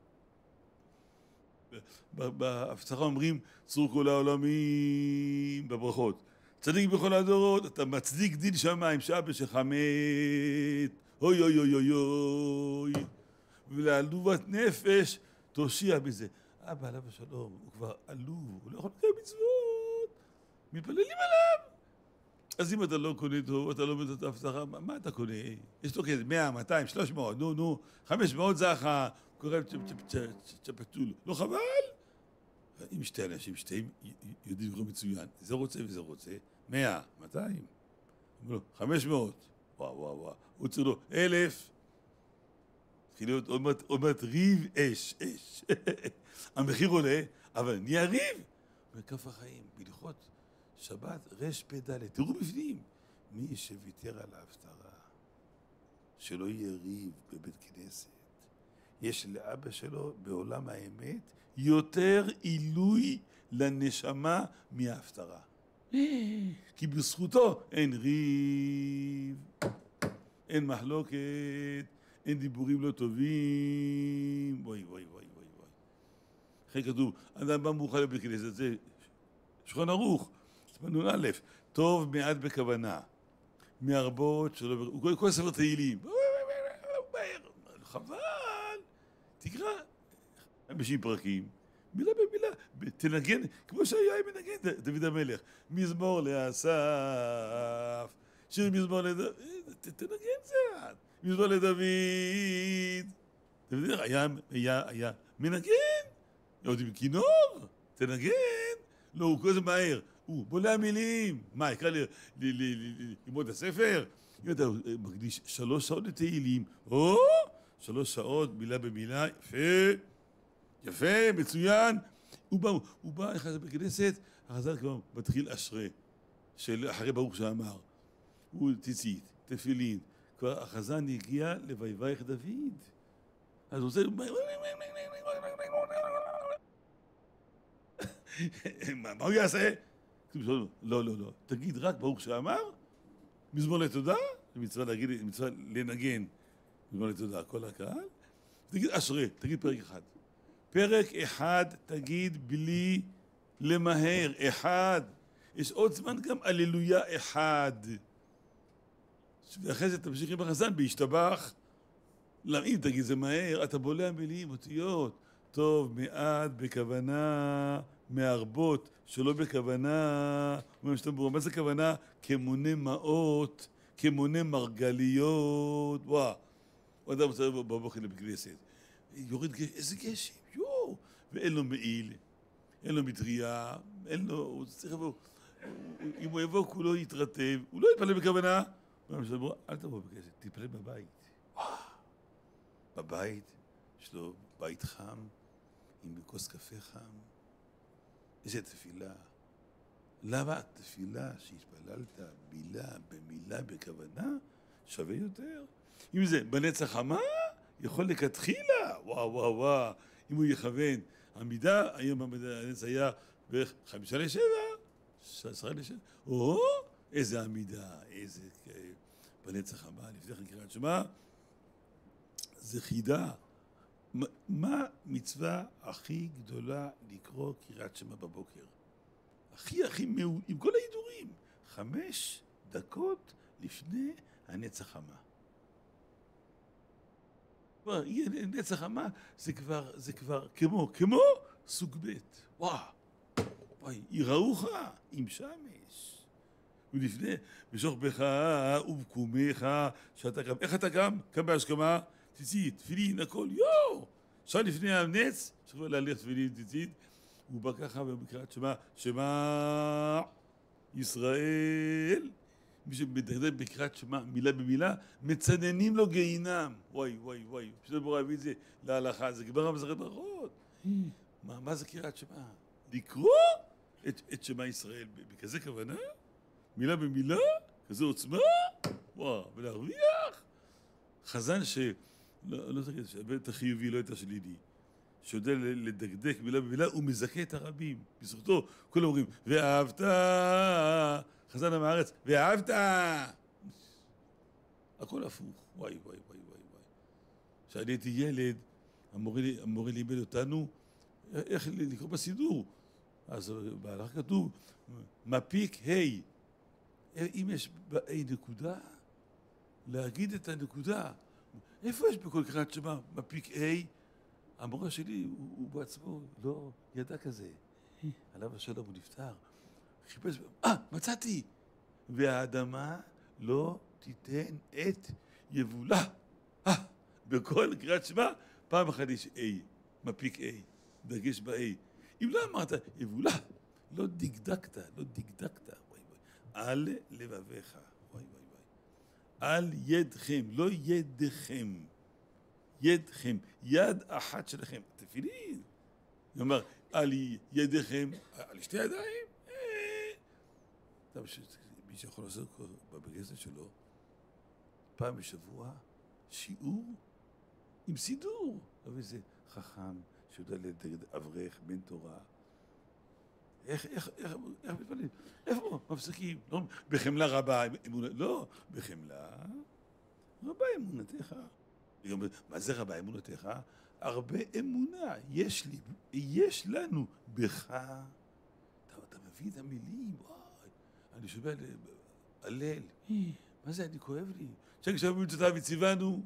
בהפצרה אומרים, צור כל העולמים בברכות. צדיק בכל הדורות, אתה מצדיק דין שמיים, שאבא שלך מת, אוי אוי אוי אוי אוי, ולעלובת נפש, תושיע בזה. אבא עליו השלום, הוא כבר עלוב, הוא לא יכול לקיים מצוות, מתפללים עליו. אז אם אתה לא קונה טוב, אתה לא מבין את ההפצרה, מה, מה אתה קונה? יש לו כזה מאה, מאתיים, שלוש מאות, נו נו, חמש מאות זכה, קורא צ'פצ'ול, לא חבל? אם שתי אנשים, שתיים יודעים לקרוא מצוין, זה רוצה וזה רוצה, מאה, מאתיים, חמש מאות, וואו וואו וואו, הוא צריך לו אלף, התחיל להיות עוד מעט ריב אש, אש, המחיר עולה, אבל נהיה ריב, בכף החיים, בהלכות שבת רש פ"ד, תראו בפנים, מי שוויתר על ההפטרה, שלא יהיה ריב בבית כנסת, יש לאבא שלו בעולם האמת יותר עילוי לנשמה מההפטרה. כי בזכותו אין ריב, אין מחלוקת, אין דיבורים לא טובים. וואי, וואי, וואי, וואי, וואי. אחרי כתוב, אדם בא מאוחר לבית כנסת, זה שולחן ערוך, נ"א, טוב מעט בכוונה, מהרבות שלא... הוא קורא כל ספר תהילים. חבל, תקרא חמישים פרקים, מילה במילה, תנגן, כמו שהיה מנגן דוד המלך, מזמור לאסף, שיר מזמור לדוד, תנגן קצת, מזמור לדוד, דוד היה, היה, היה מנגן, עוד עם כינור, תנגן, לא, הוא כל זה מהר, הוא בולע מילים, מה, יקרא ללמוד הספר? אם אתה מקדיש שלוש שעות לתהילים, או שלוש שעות, מילה במילה, יפה, יפה, מצוין. הוא בא, הוא בא, נכנס בכנסת, החז"ל כבר מתחיל אשרי, של אחרי ברוך שאמר. הוא ציצית, תפילין, כבר החזן הגיע לויבייך דוד. אז הוא עושה... מה הוא יעשה? לא, לא, לא. תגיד רק ברוך שאמר, מזמור לתודה, מצווה להגיד, מצווה לנגן, מזמור לתודה, כל הקהל. תגיד אשרי, תגיד פרק אחד. פרק אחד תגיד בלי למהר, אחד. יש עוד זמן גם אללויה אחד. ואחרי זה תמשיך עם החזן בהשתבח. למה אם תגיד זה מהר, אתה בולע מילים, אותיות. טוב, מעט בכוונה, מהרבות שלא בכוונה. מה זה כוונה? כמונה מעות, כמונה מרגליות. וואו, עוד אדם צריך בבוקר לבכנסת. יורד גשם, איזה גשם, יואו. ואין לו מעיל, אין לו מטריה, אין לו, הוא צריך לבוא. אם הוא יבוא כולו יתרטב, הוא לא יתפלל בכוונה. אל תבוא בכנסת, תתפלל בבית. וואו. בבית, יש לו בית חם, עם כוס קפה חם. איזה תפילה. למה התפילה שהתפללת מילה במילה בכוונה שווה יותר? אם זה בנצח חמה, יכול לכתחילה. וואו, וואו, וואו. אם הוא יכוון עמידה, היום הנץ היה בערך חמישה לשבע, עשרה לשבע. או, איזה עמידה, איזה... בנצח חמה, לפני כן קריאת שמע, זה חידה. מה מצווה הכי גדולה לקרוא קריאת שמע בבוקר? הכי הכי מעול, עם כל ההידורים. חמש דקות לפני הנצח חמה. כבר, נצח חמה זה כבר, זה כבר כמו, כמו סוג ב'. וואו, וואי, יראוך עם שמש. ולפני, בשוכבך ובקומך, שאתה קם. איך אתה קם? קם בהשכמה, ציצית, תפילין, הכל, יואו! עכשיו לפני הנץ, שכבר להליך תפילין, ציצית, הוא בא ככה במקראת שמע, שמע ישראל. מי שמדרדר בקראת שמע, מילה במילה, מצננים לו גיהינם. וואי, וואי, וואי. פשוט בוא רבי את זה להלכה, זה גמרא במסכת ברכות. מה, מה זה קריאת שמע? לקרוא את, את שמע ישראל בכזה כוונה? מילה במילה? כזה עוצמה? וואו, ולהרוויח? חזן ש... לא, לא תגיד, את החיובי, לא את השלילי. שיודע לדקדק מילה במילה, הוא מזכה את הרבים. בזכותו, כולם אומרים, ואהבת, חזן עם הארץ, ואהבת. הכל הפוך. וואי, וואי, וואי, וואי, וואי. כשאני הייתי ילד, המורה, המורה לימד אותנו, איך לקרוא בסידור. אז בהלכה כתוב, מפיק ה'. אם יש ב-A נקודה, להגיד את הנקודה. איפה יש בכל קריאת שמע מפיק A? המורה שלי, הוא, הוא בעצמו לא ידע כזה. עליו השלום, הוא נפטר. חיפש, אה, מצאתי! והאדמה לא תיתן את יבולה. אה, בכל קריאת שמע, פעם אחת יש A, מפיק A, דגש ב-A. אם לא אמרת, יבולה, לא דקדקת, לא דקדקת. וואי וואי. על לבביך. וואי וואי וואי. על ידכם, לא ידכם. ידכם, יד אחת שלכם. תפילין. הוא אומר, על ידיכם, על שתי ידיים. מי שיכול לעשות בבגזת שלו, פעם בשבוע, שיעור עם סידור. אבל זה חכם שיודע לדגד אברך, בן תורה. איך, איך, איך, איך מתפללים? איפה? מפסקים? לא, בחמלה רבה, אמונה, לא, בחמלה, רבה אמונתך. מה זה רבה אמונתך? הרבה אמונה יש לי, יש לנו בך. אתה, אתה מביא את המילים, וואי, אני שומע הלל, מה זה, אני כואב לי. שכשם במצוותיו הציוונו,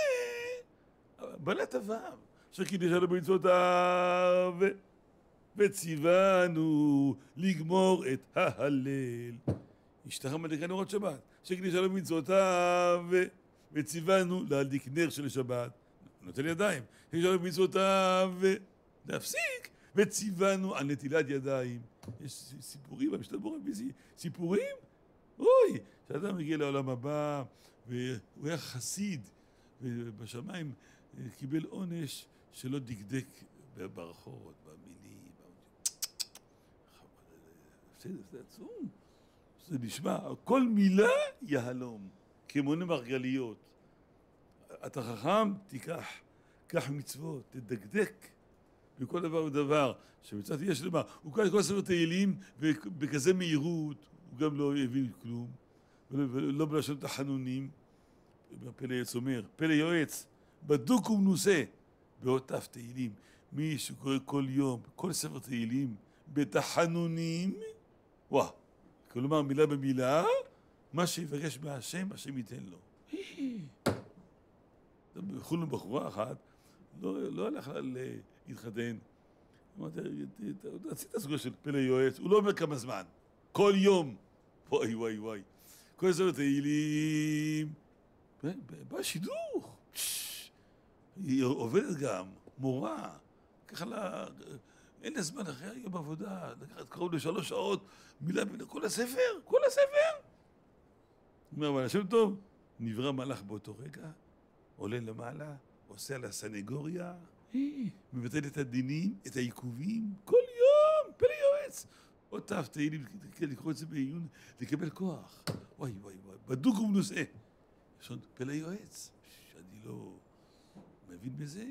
בלט אביו, שקידש לנו במצוותיו, וציוונו לגמור את ההלל. השתחרר מדליקי נרות שבת, שקידש לנו במצוותיו, וציוונו להדליק נר של שבת. נוטל ידיים, שקידש לנו במצוותיו, להפסיק, וציוונו על נטילת ידיים. יש סיפורים, המשנה ברורה, סיפורים? אוי, שאדם מגיע לעולם הבא, והוא היה חסיד, ובשמיים קיבל עונש שלא דקדק בברכות, במילים. זה עצום. זה נשמע, כל מילה יהלום, כמונה מרגליות. אתה חכם, תיקח, קח מצוות, תדקדק בכל דבר ודבר, שמצד יש למה, הוא קרא את כל ספר תהילים, ובכזה מהירות, הוא גם לא הבין כלום, ולא בלשון תחנונים, פלא יועץ אומר, פלא יועץ, בדוק ומנוסה, באותיו תהילים, מי שקורא כל יום, כל ספר תהילים, בתחנונים, וואה, כלומר מילה במילה, מה שיבקש מהשם, השם ייתן לו. בחולנו בחורה אחת, לא, לא הלך להתחתן, אמרתי, עשית סוגה של פלא יועץ, הוא לא אומר כמה זמן, כל יום, וואי וואי וואי, כל ספר תהילים, בשידוך, היא עובדת גם, מורה, ככה לה, אין לה זמן אחרי יום עבודה, לקחת קרוב לשלוש שעות, מילה בין כל הספר, כל הספר. הוא אומר, אבל השם טוב, נברא מלאך באותו רגע, עולה למעלה, עושה על הסנגוריה, מבטל את הדינים, את העיכובים, כל יום, פלא יועץ. עוד תף תהילים, לקרוא את זה בעיון, לקבל כוח. וואי וואי וואי, בדוק ומנוסה. יש עוד פלא יועץ, שאני לא מבין בזה.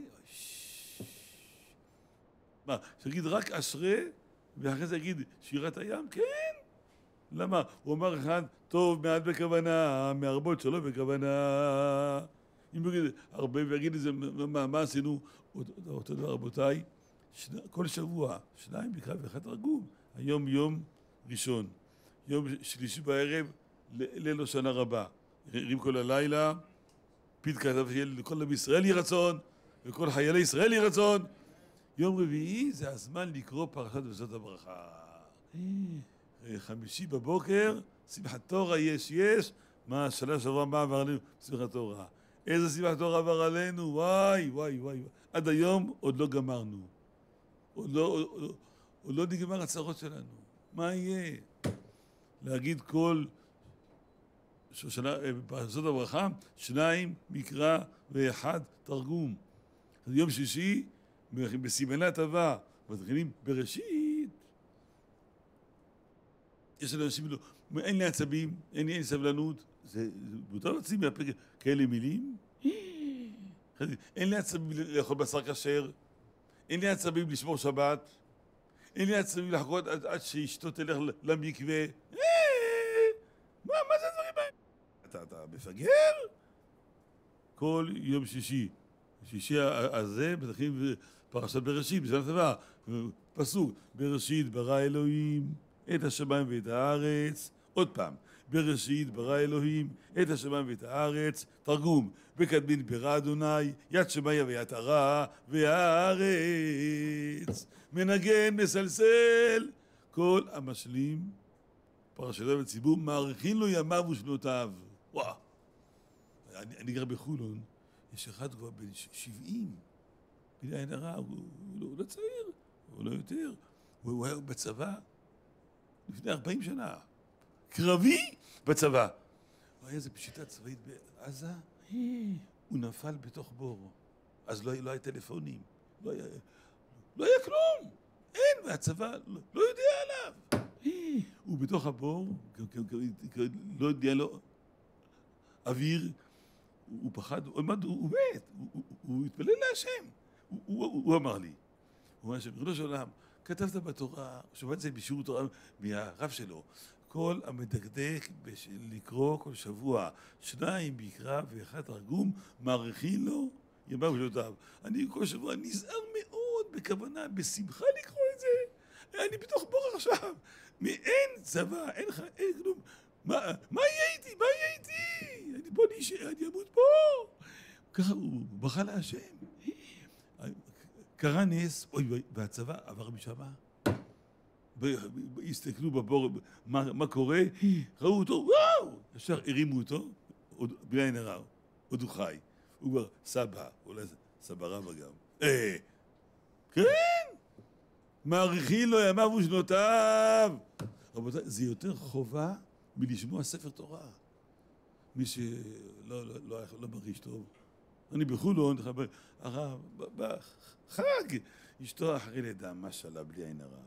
מה, שיגיד רק אשרה, ואחרי זה יגיד שירת הים? כן. למה? הוא אמר אחד, טוב מעט בכוונה, מהרבות שלא בכוונה. אם יגיד הרבה ויגיד לזה, מה, מה עשינו? אותו דבר, רבותיי, שני, כל שבוע, שניים בקרא ואחד תרגום. היום יום ראשון, יום שלישי בערב, ליל השנה רבה. ערים כל הלילה, פית כתב שיהיה לכל עם ישראל יהי רצון, וכל חיילי ישראל יהי רצון. יום רביעי זה הזמן לקרוא פרשת וזאת הברכה. חמישי בבוקר, שמחת תורה יש יש, מה השנה שעברה מה עבר עלינו? שמחת תורה. איזה שמחת תורה עבר עלינו? וואי וואי וואי. עד היום עוד לא גמרנו. עוד לא, עוד, עוד לא נגמר הצרות שלנו. מה יהיה? להגיד כל שנה, פרשת הברכה, שניים מקרא ואחד תרגום. יום שישי, בסימני הטבה, מתחילים בראשית. יש אנשים לא, אין לי עצבים, אין לי סבלנות, זה מותר להוציא מהפה כאלה מילים? אין לי עצבים לאכול בשר כשר, אין לי עצבים לשמור שבת, אין לי עצבים לחכות עד שאשתו תלך למקווה. מה, מה זה הדברים האלה? אתה, אתה מפגר? כל יום שישי, שישי הזה, מתחילים פרשת בראשית, בשנה טובה, פסוק, בראשית ברא אלוהים את השמיים ואת הארץ, עוד פעם, בראשית ברא אלוהים את השמיים ואת הארץ, תרגום, בקדמין ברא אדוני, יד שמיה ויד הרע והארץ, מנגן, מסלסל, כל המשלים, פרשתו בציבור, מעריכין לו ימיו ושנותיו. וואו, אני, אני גר בחולון, יש אחד כבר בן שבעים, בלי עין הרע, הוא, הוא, הוא, הוא לא צעיר, הוא לא יותר, הוא, הוא היה בצבא, לפני ארבעים שנה, קרבי בצבא. הוא היה איזה פשיטה צבאית בעזה, הוא נפל בתוך בור. אז לא, לא היה טלפונים, לא היה, לא היה כלום. אין, והצבא לא, לא יודע עליו. הוא בתוך הבור, לא יודע לו, אוויר, הוא פחד, הוא, הוא מת, הוא, הוא, הוא התפלל להשם. הוא, הוא, הוא, הוא אמר לי, הוא אמר שבריבונו של עולם, כתבת בתורה, שומע את זה בשיעור תורה מהרב שלו, כל המדקדק בש... לקרוא כל שבוע שניים ביקרא ואחד תרגום, מעריכין לו ימיו ושנותיו. אני כל שבוע נזהר מאוד בכוונה, בשמחה לקרוא את זה. אני בתוך בור עכשיו. אין צבא, אין לך, אין כלום. מה, מה יהיה איתי? מה יהיה איתי? אני בוא נשאר, אני אמות פה. ככה הוא בכה להשם. קרה נס, אוי, והצבא עבר משמה. הסתכלו בבור, מה, מה קורה? ראו אותו, וואו! ישר הרימו אותו, עוד, בלי עין הרע, עוד הוא חי. הוא כבר סבא, אולי סבא רבא גם. אה, כן! מעריכין לו ימיו ושנותיו. רבותיי, זה יותר חובה מלשמוע ספר תורה. מי שלא לא, לא, לא, לא מרגיש טוב. אני בחולון, הרב, בחג, אשתו אחרי לידה, משלה, בלי עין הרע.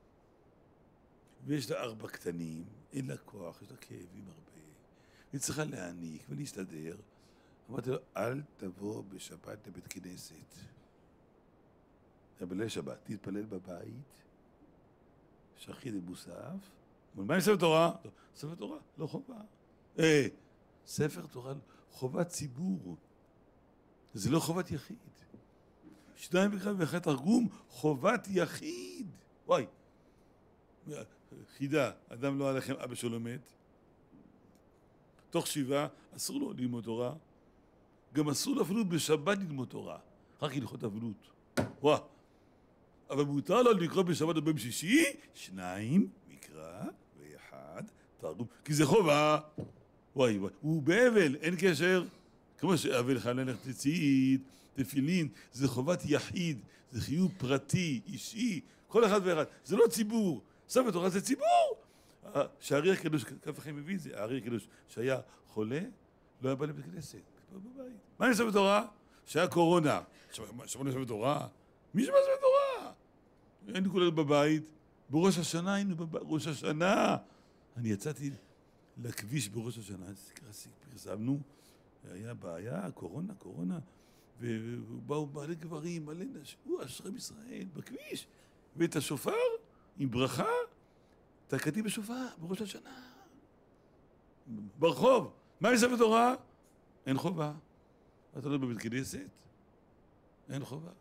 ויש לה ארבע קטנים, אין לה כוח, יש לה כאבים הרבה. היא צריכה להעניק ולהסתדר. אמרתי לו, אל תבוא בשבת לבית כנסת. זה בליל שבת, תתפלל בבית, שכיד מוסף. מה עם ספר תורה? ספר תורה, לא חובה. אה, ספר תורה, חובת ציבור. זה לא חובת יחיד. שניים בקרא ואחד תרגום, חובת יחיד. וואי. חידה, אדם לא עליכם, אבא שלו מת. תוך שבעה, אסור לו ללמוד תורה. גם אסור לו אפילו בשבת ללמוד תורה. רק הלכות אבלות. וואו. אבל מותר לו לקרוא בשבת או ביום שישי, שניים מקרא ואחד תרגום. כי זה חובה. וואי וואי. הוא באבל, אין קשר. כמו שאבל חללך ציצית, תפילין, זה חובת יחיד. זה חיוב פרטי, אישי. כל אחד ואחד. זה לא ציבור. ספר תורה זה ציבור. שהארי הקדוש, כף החיים מביא את זה, הארי הקדוש שהיה חולה, לא היה בא לבית כנסת, בבית. מה עם ספר תורה? שהיה קורונה. שמענו ספר תורה? מי שמע ספר תורה? היינו כולנו בבית, בראש השנה היינו בראש השנה. אני יצאתי לכביש בראש השנה, פרסמנו, היה בעיה, קורונה, קורונה, ובאו בעלי גברים, מלא נשים, אשרי ישראל, בכביש, ואת השופר עם ברכה, תקעתי בשופר, בראש השנה. ברחוב, מה עם ספר תורה? אין חובה. אתה לא בבית כנסת? אין חובה.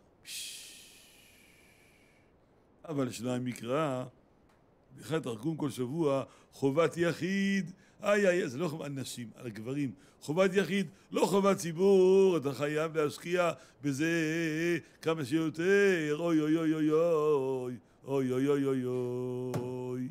אבל שניים מקרא, אחד תרגום כל שבוע, חובת יחיד. איי איי, זה לא חובת נשים, על הגברים. חובת יחיד, לא חובת ציבור, אתה חייב להשקיע בזה כמה שיותר. אוי אוי אוי אוי אוי. אוי אוי אוי אוי אוי.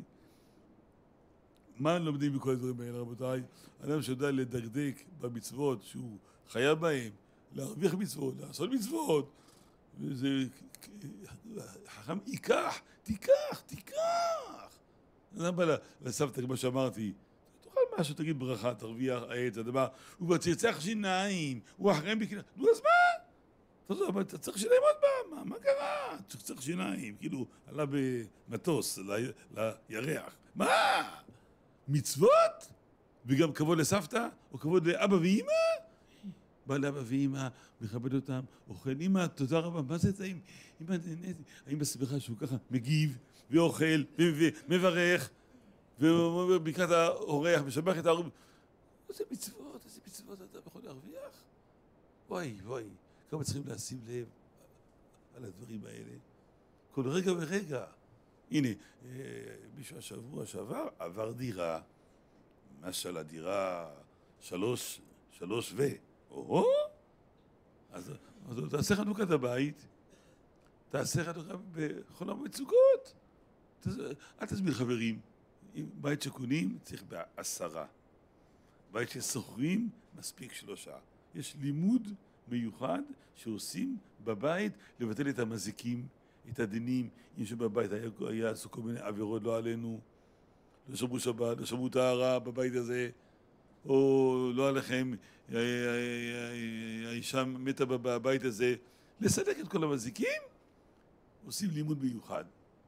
מה לומדים בכל הדברים האלה, רבותיי? אדם שיודע לדקדק במצוות שהוא חייב בהם, להרוויח מצוות, לעשות מצוות. וזה... חכם, ייקח, תיקח, תיקח. אדם בא לסבתא, כמו שאמרתי, תאכל משהו, תגיד ברכה, תרוויח, העץ, הדבר. הוא בצרצח שיניים, הוא אחריהם בקנה. נו, אז מה? אבל אתה צריך שיניים עוד פעם, מה, מה קרה? צריך שיניים, כאילו, עלה במטוס, לירח. מה? מצוות? וגם כבוד לסבתא? או כבוד לאבא ואמא? בא לאבא ואמא, מכבד אותם, אוכל, אמא, תודה רבה, מה זה טעים? אמא, האמא שמחה שהוא ככה מגיב, ואוכל, ומברך, ובקראת האורח, משבח את האורח. איזה מצוות, איזה מצוות אתה יכול להרוויח? וואי, וואי. כמה צריכים לשים לב על הדברים האלה. כל רגע ורגע. הנה, מישהו השבוע שעבר עבר דירה. משל הדירה שלוש, שלוש ו... או? אז, אז תעשה חנוכת הבית, תעשה חנוכת בכל המצוקות. אל תסביר חברים. בית שקונים צריך בעשרה. בית ששוכרים מספיק שלושה. יש לימוד מיוחד שעושים בבית לבטל את המזיקים, את הדינים. אם שבבית היה, היה עשו כל מיני עבירות לא עלינו, לא שמרו שבת, לא שמרו טהרה בבית הזה, או לא עליכם, האישה מתה בבית הזה, לסלק את כל המזיקים, עושים לימוד מיוחד.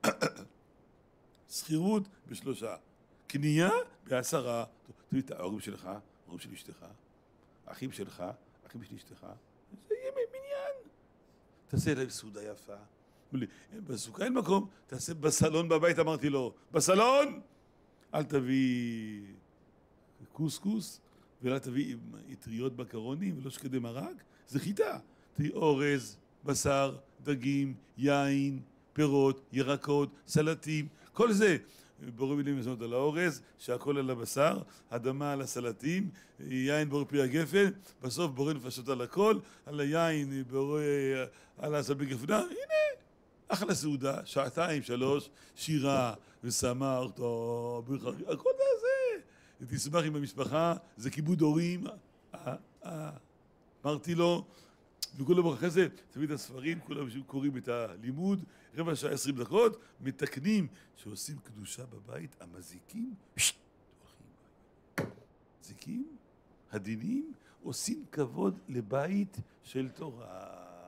שכירות בשלושה, קנייה בעשרה. תביא את ההורים שלך, ההורים של אשתך, האחים שלך, האחים של אשתך, זה יהיה מניין. תעשה להם סעודה יפה. בסוכה אין מקום, תעשה בסלון בבית, אמרתי לו, בסלון! אל תביא קוסקוס, ואל תביא אטריות בקרונים, ולא שקדי מרק, זה חיטה. תביא אורז, בשר, דגים, יין, פירות, ירקות, סלטים, כל זה. בורא מילים מזונות על האורז, שהכל על הבשר, אדמה על הסלטים, יין בורא פרי הגפן, בסוף בורא נפשות על הכל, על היין בורא על הסלבי גפנה, הנה, אחלה סעודה, שעתיים, שלוש, שירה, ושמח, טוב, הכל זה, תשמח עם המשפחה, זה כיבוד הורים, אה, אה, אמרתי לו, וכולם אחרי זה, תביא את הספרים, כולם קוראים את הלימוד, רבע שעה עשרים דקות, מתקנים שעושים קדושה בבית, המזיקים, מזיקים, הדינים, עושים כבוד לבית של תורה.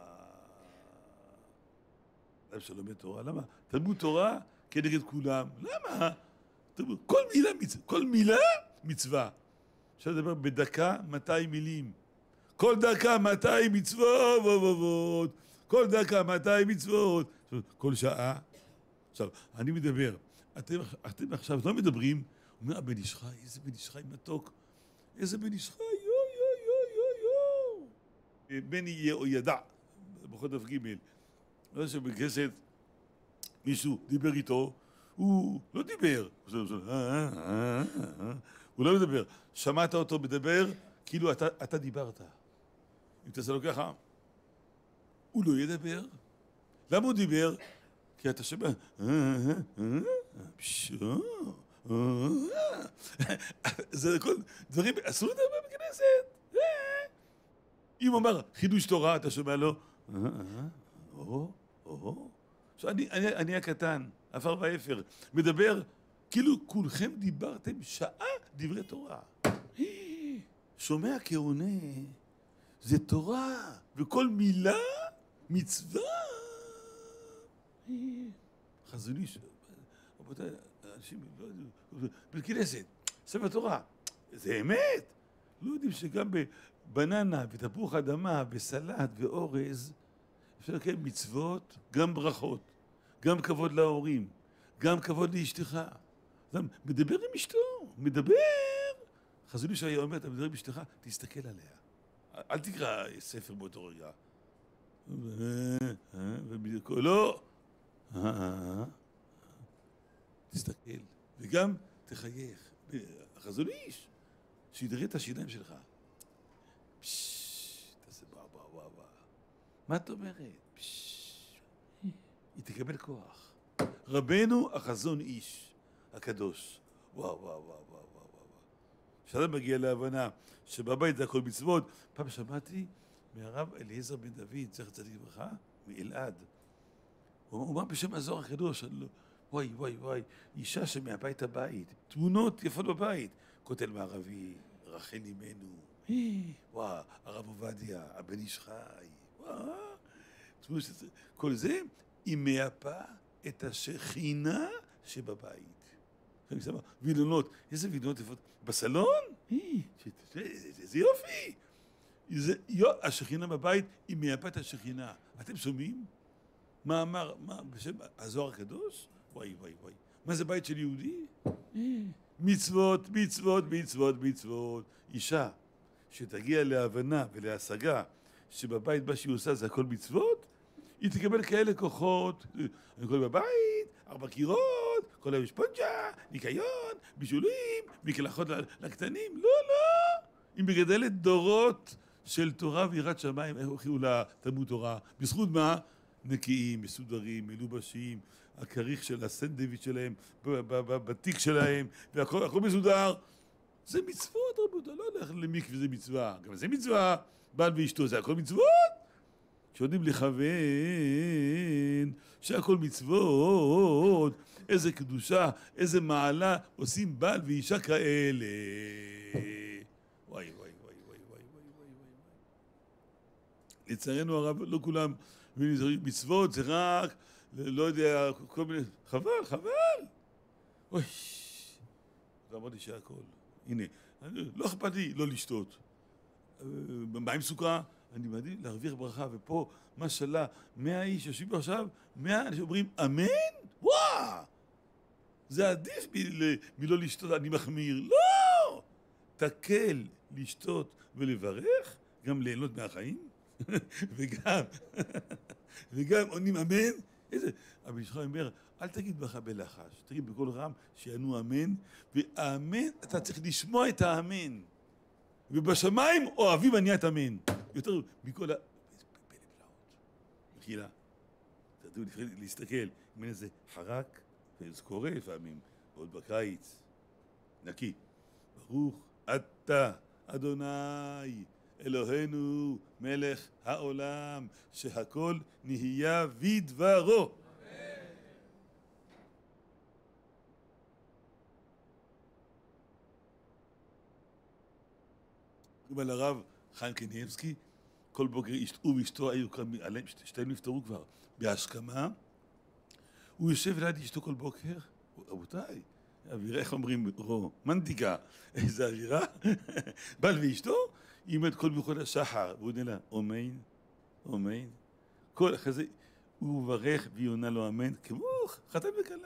למה שלומד תורה? למה? תלמוד תורה כנגד כולם. למה? כל מילה מצווה. כל מילה מצווה. אפשר לדבר בדקה מאתיים מילים. כל דקה מאתיים מצוות, כל דקה מאתיים מצוות, כל שעה. עכשיו, אני מדבר, אתם, אתם עכשיו לא מדברים, הוא אומר, הבן איש חי, איזה בן איש חי מתוק, איזה בן איש חי, יו יו יו יו יו. בני יהיה או ידע, בכל דף ג' לא יודע שבכסת מישהו דיבר איתו, הוא לא דיבר, הוא לא מדבר, שמעת אותו מדבר, כאילו אתה, אתה דיברת. אם תעשה לו ככה, הוא לא ידבר. למה הוא דיבר? כי אתה שומע, זה כל דברים, אסור לדבר בכנסת. אם הוא אמר חידוש תורה, אתה שומע לו, או, או. עכשיו, אני הקטן, עפר ואפר, מדבר, כאילו כולכם דיברתם שעה דברי תורה. שומע כעונה, זה תורה, וכל מילה מצווה. חזון איש, רבותיי, אנשים לא יודעים, בכנסת, ספר תורה, זה אמת. לא יודעים שגם בבננה ותפוח אדמה וסלט ואורז, אפשר לקיים מצוות, גם ברכות, גם כבוד להורים, גם כבוד לאשתך. מדבר עם אשתו, מדבר. חזון איש היה אומר, אתה מדבר עם אשתך, תסתכל עליה. אל תקרא ספר באותו רגע. לא. תסתכל. וגם תחייך. החזון איש, שידרה את השיניים שלך. תעשה בוא, בוא, בוא, בוא. מה את אומרת? היא תקבל כוח. רבנו החזון איש, הקדוש. וואו, וואו, וואו, וואו. כשאדם מגיע להבנה שבבית זה הכל מצוות, פעם שמעתי מהרב אליעזר בן דוד, זכר צדיק לברכה, מאלעד. הוא אמר בשם הזוהר הקדוש, וואי, וואי, וואי, אישה שמהבית הבית, תמונות יפות בבית, כותל מערבי, רחל אימנו, וואו, הרב עובדיה, הבן איש חי, וואו, כל זה, היא מייפה את השכינה שבבית. וילונות, איזה וילונות יפות, בסלון? איזה יופי! השכינה בבית היא מייפה את השכינה. אתם שומעים? מה אמר, מה, בשם הזוהר הקדוש? וואי, וואי, וואי. מה זה בית של יהודי? מצוות, מצוות, מצוות, מצוות. אישה שתגיע להבנה ולהשגה שבבית מה שהיא עושה זה הכל מצוות, היא תקבל כאלה כוחות. אני קורא בבית, ארבע קירות, כל היום שפונג'ה, ניקיון, בישולים, מקלחות לקטנים. לא, לא. היא מגדלת דורות של תורה ויראת שמיים. איך הולכים לתלמוד תורה? בזכות מה? נקיים, מסודרים, מלובשים, הכריך של הסנדוויץ' שלהם, בתיק שלהם, והכל מסודר. זה מצוות, רבותיי, לא הולך למקווה זה מצווה. גם זה מצווה, בעל ואשתו, זה הכל מצוות. שיודעים לכוון שהכל מצוות, איזה קדושה, איזה מעלה עושים בעל ואישה כאלה. וואי, וואי, וואי, וואי, וואי, וואי, וואי, וואי. לצערנו הרב, לא כולם מצוות, זה רק, לא יודע, כל מיני, חבל, חבל. אוי, זה אמרתי שהכל. הנה, לא אכפת לי לא לשתות. מה עם סוכה? אני מעדיף להרוויח ברכה, ופה, מה שלה, מאה איש יושבים פה עכשיו, מאה אנשים אומרים, אמן? וואו! זה עדיף מ- מלא לשתות, אני מחמיר. לא! תקל לשתות ולברך, גם ליהנות מהחיים, וגם, וגם עונים אמן. איזה, אבל ישחק אומר, אל תגיד ברכה בלחש, תגיד בקול רם שיענו אמן, והאמן, אתה צריך לשמוע את האמן. ובשמיים אוהבים עניית את אמן. יותר מכל ה... איזה פלא פלאות. מחילה. תדעו להסתכל, אם אין איזה חרק, וזה קורה לפעמים, ועוד בקיץ. נקי. ברוך אתה, אדוני, אלוהינו, מלך העולם, שהכל נהיה בדברו. על הרב חיים קניאבסקי, כל בוקר הוא ואשתו היו עליהם, שתיהם נפטרו כבר בהשכמה. הוא יושב ליד אשתו כל בוקר, רבותיי, אווירה, איך אומרים, רומנטיקה, איזה אווירה, בעל ואשתו, היא אומרת כל ברכות השחר, והוא עונה לה, אמן, אמן. כל אחרי זה, הוא מברך והיא עונה לו אמן, כמו חתן וכלה.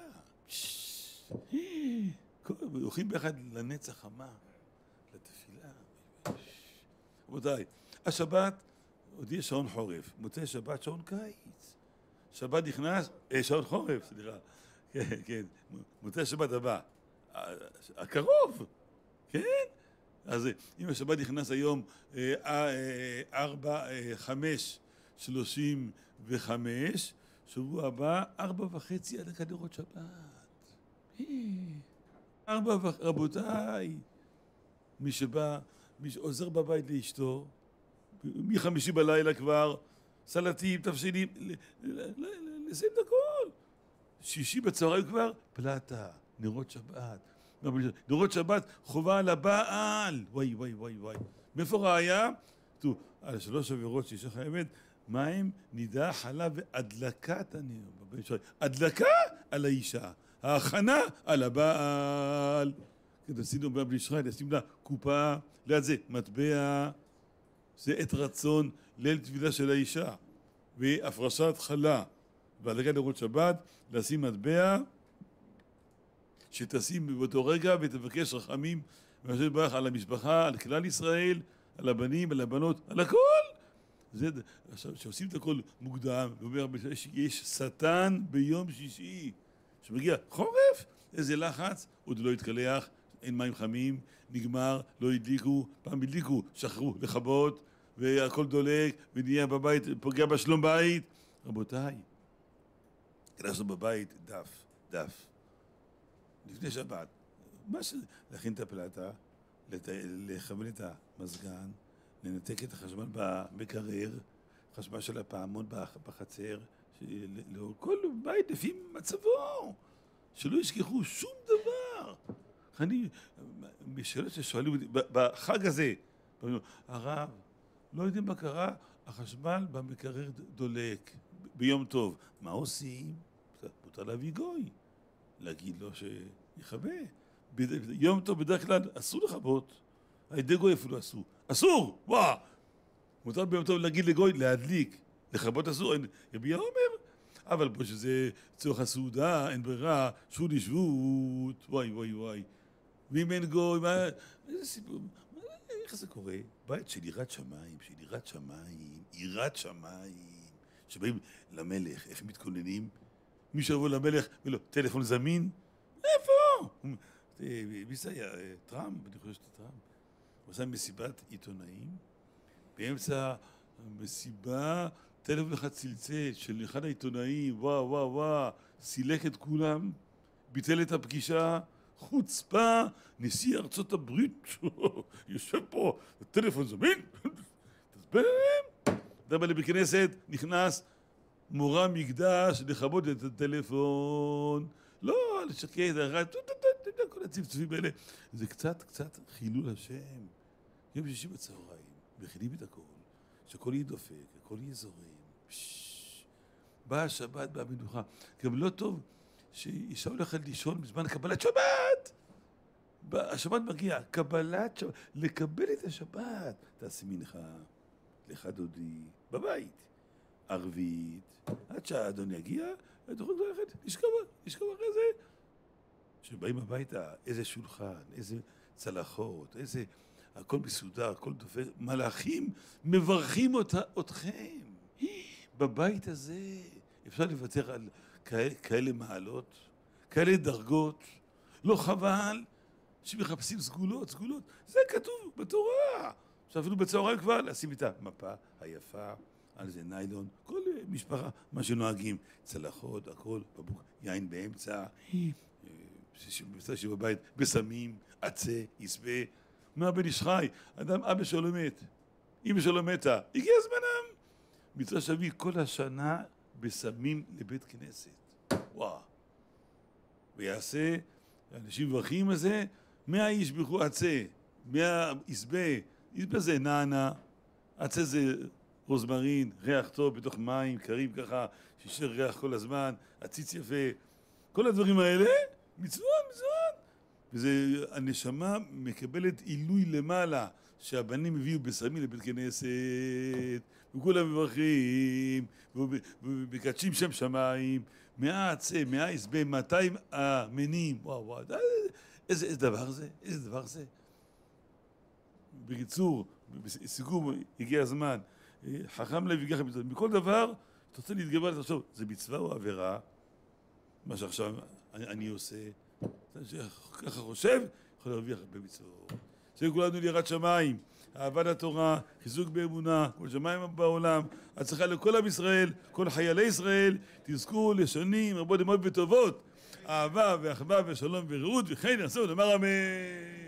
הולכים ביחד לנץ החמה, לתפילה. רבותיי, השבת, עוד יש שעון חורף, מוצאי שבת שעון קיץ. שבת נכנס, אה, שעון חורף, סליחה. כן, כן, מוצאי שבת הבא. הקרוב, כן? אז אם השבת נכנס היום ארבע, חמש, שלושים וחמש, שבוע הבא, ארבע וחצי עד הכדרות שבת. ארבע וחצי, רבותיי, מי שבא, מי שעוזר בבית לאשתו, מחמישי בלילה כבר, סלטים, תבשילים, לשים את הכל. שישי בצהריים כבר, פלטה, נרות שבת. נרות שבת, חובה על הבעל. וואי, וואי, וואי, וואי. מאיפה ראיה? תראו, על שלוש עבירות שישה חייבת, מים, נידה, חלב והדלקת הנר. הדלקה על האישה, ההכנה על הבעל. כדי עשינו בבלי ישראל, עשינו לה קופה, ליד זה מטבע, זה עת רצון, ליל טבילה של האישה, והפרשת חלה, והדלקת נרות שבת, לשים מטבע, שתשים באותו רגע ותבקש רחמים והשם יברך על המשפחה, על כלל ישראל, על הבנים, על הבנות, על הכל. זה, עכשיו, שעושים את הכל מוקדם, ואומר, יש שטן ביום שישי, שמגיע חורף, איזה לחץ, עוד לא התקלח, אין מים חמים, נגמר, לא הדליקו, פעם הדליקו, שחררו לכבות, והכל דולק, ונהיה בבית, פוגע בשלום בית. רבותיי, כנסנו בבית דף, דף. לפני שבת, מה ש... להכין את הפלטה, לת... לכוון את המזגן, לנתק את החשמל במקרר, חשמל של הפעמון בחצר, של... כל בית לפי מצבו, שלא ישכחו שום דבר. אני, בשאלות ששואלים אותי, בחג הזה, הרב, לא יודעים מה קרה, החשמל במקרר דולק, ביום טוב. מה עושים? מותר להביא גוי. להגיד לו שיחווה. יום טוב בדרך כלל אסור לכבות. הידי גוי אפילו אסור. אסור! וואה! מותר ביום טוב להגיד לגוי להדליק. לכבות אסור. רבי אומר. אבל פה שזה צורך הסעודה, אין ברירה, שבות לשבות. וואי וואי וואי. ואם אין גוי, מה... איזה סיפור? איך זה קורה? בית של יראת שמיים, של יראת שמיים, יראת שמיים. שבאים למלך, איך מתכוננים? מי שיבוא למלך, ולא, טלפון זמין? איפה? מי זה היה? טראמפ, אני חושב שזה טראמפ. הוא עשה מסיבת עיתונאים, באמצע המסיבה, טלפון אחד צלצל של אחד העיתונאים, וואו וואו וואו, סילק את כולם, ביטל את הפגישה, חוצפה, נשיא ארצות הברית, יושב פה, טלפון זמין, תסבר להם. דבר לי בכנסת, נכנס, מורה מקדש, לכבות את הטלפון, לא, לשקט, כל הצפצופים האלה. זה קצת, קצת חילול השם. יום שישי בצהריים, מכינים את הכל, שהכל יהיה דופק, הכל יהיה זורם. באה השבת, באה המנוחה. גם לא טוב שאישה הולכת לישון בזמן קבלת שבת. השבת מגיעה, קבלת שבת, לקבל את השבת. תעשי מנחה, לך דודי, בבית. ערבית, עד שהאדון יגיע, תוכל ללכת, לשכב, לשכב אחרי זה. שבאים הביתה, איזה שולחן, איזה צלחות, איזה... הכל מסודר, הכל דופק. מלאכים מברכים אותה, אתכם. בבית הזה אפשר לוותר על כאלה, כאלה מעלות, כאלה דרגות. לא חבל שמחפשים סגולות, סגולות. זה כתוב בתורה. עכשיו אפילו בצהריים כבר לשים את המפה היפה, על זה ניילון, כל משפחה, מה שנוהגים, צלחות, הכל, בבוק, יין באמצע, מבצע שבבית, בסמים, עצה, יסבה, מה בן איש חי, אדם אבא שלו מת, אמא שלו מתה, הגיע זמנם. מצווה שבי כל השנה בסמים לבית כנסת. וואו. ויעשה, אנשים מברכים על זה, מאה איש בירכו עצה, מאה יסבה, יסבה זה נענה, עצה זה רוזמרין, ריח טוב בתוך מים, קרים ככה, שישאר ריח כל הזמן, עציץ יפה, כל הדברים האלה, מצוות, מצוות. וזה, הנשמה מקבלת עילוי למעלה, שהבנים הביאו בסמים לבית כנסת, וכולם מברכים, ומקדשים שם שמיים, מאה עצה, מאה יסבה, מאתיים אמנים, וואו וואו, איזה, איזה דבר זה? איזה דבר זה? בקיצור, בסיכום, הגיע הזמן, חכם לב יגיע לך, מכל דבר, אתה רוצה להתגבר על זה, זה מצווה או עבירה, מה שעכשיו אני, אני עושה, ככה חושב, יכול להרוויח הרבה מצוות. שיהיה כולנו ליראת שמיים, אהבת התורה, חיזוק באמונה, כל שמיים בעולם, הצלחה לכל עם ישראל, כל חיילי ישראל, תזכו לשנים רבות דמות וטובות, אהבה ואחווה ושלום ורעות, וכן יעשו, נאמר אמן.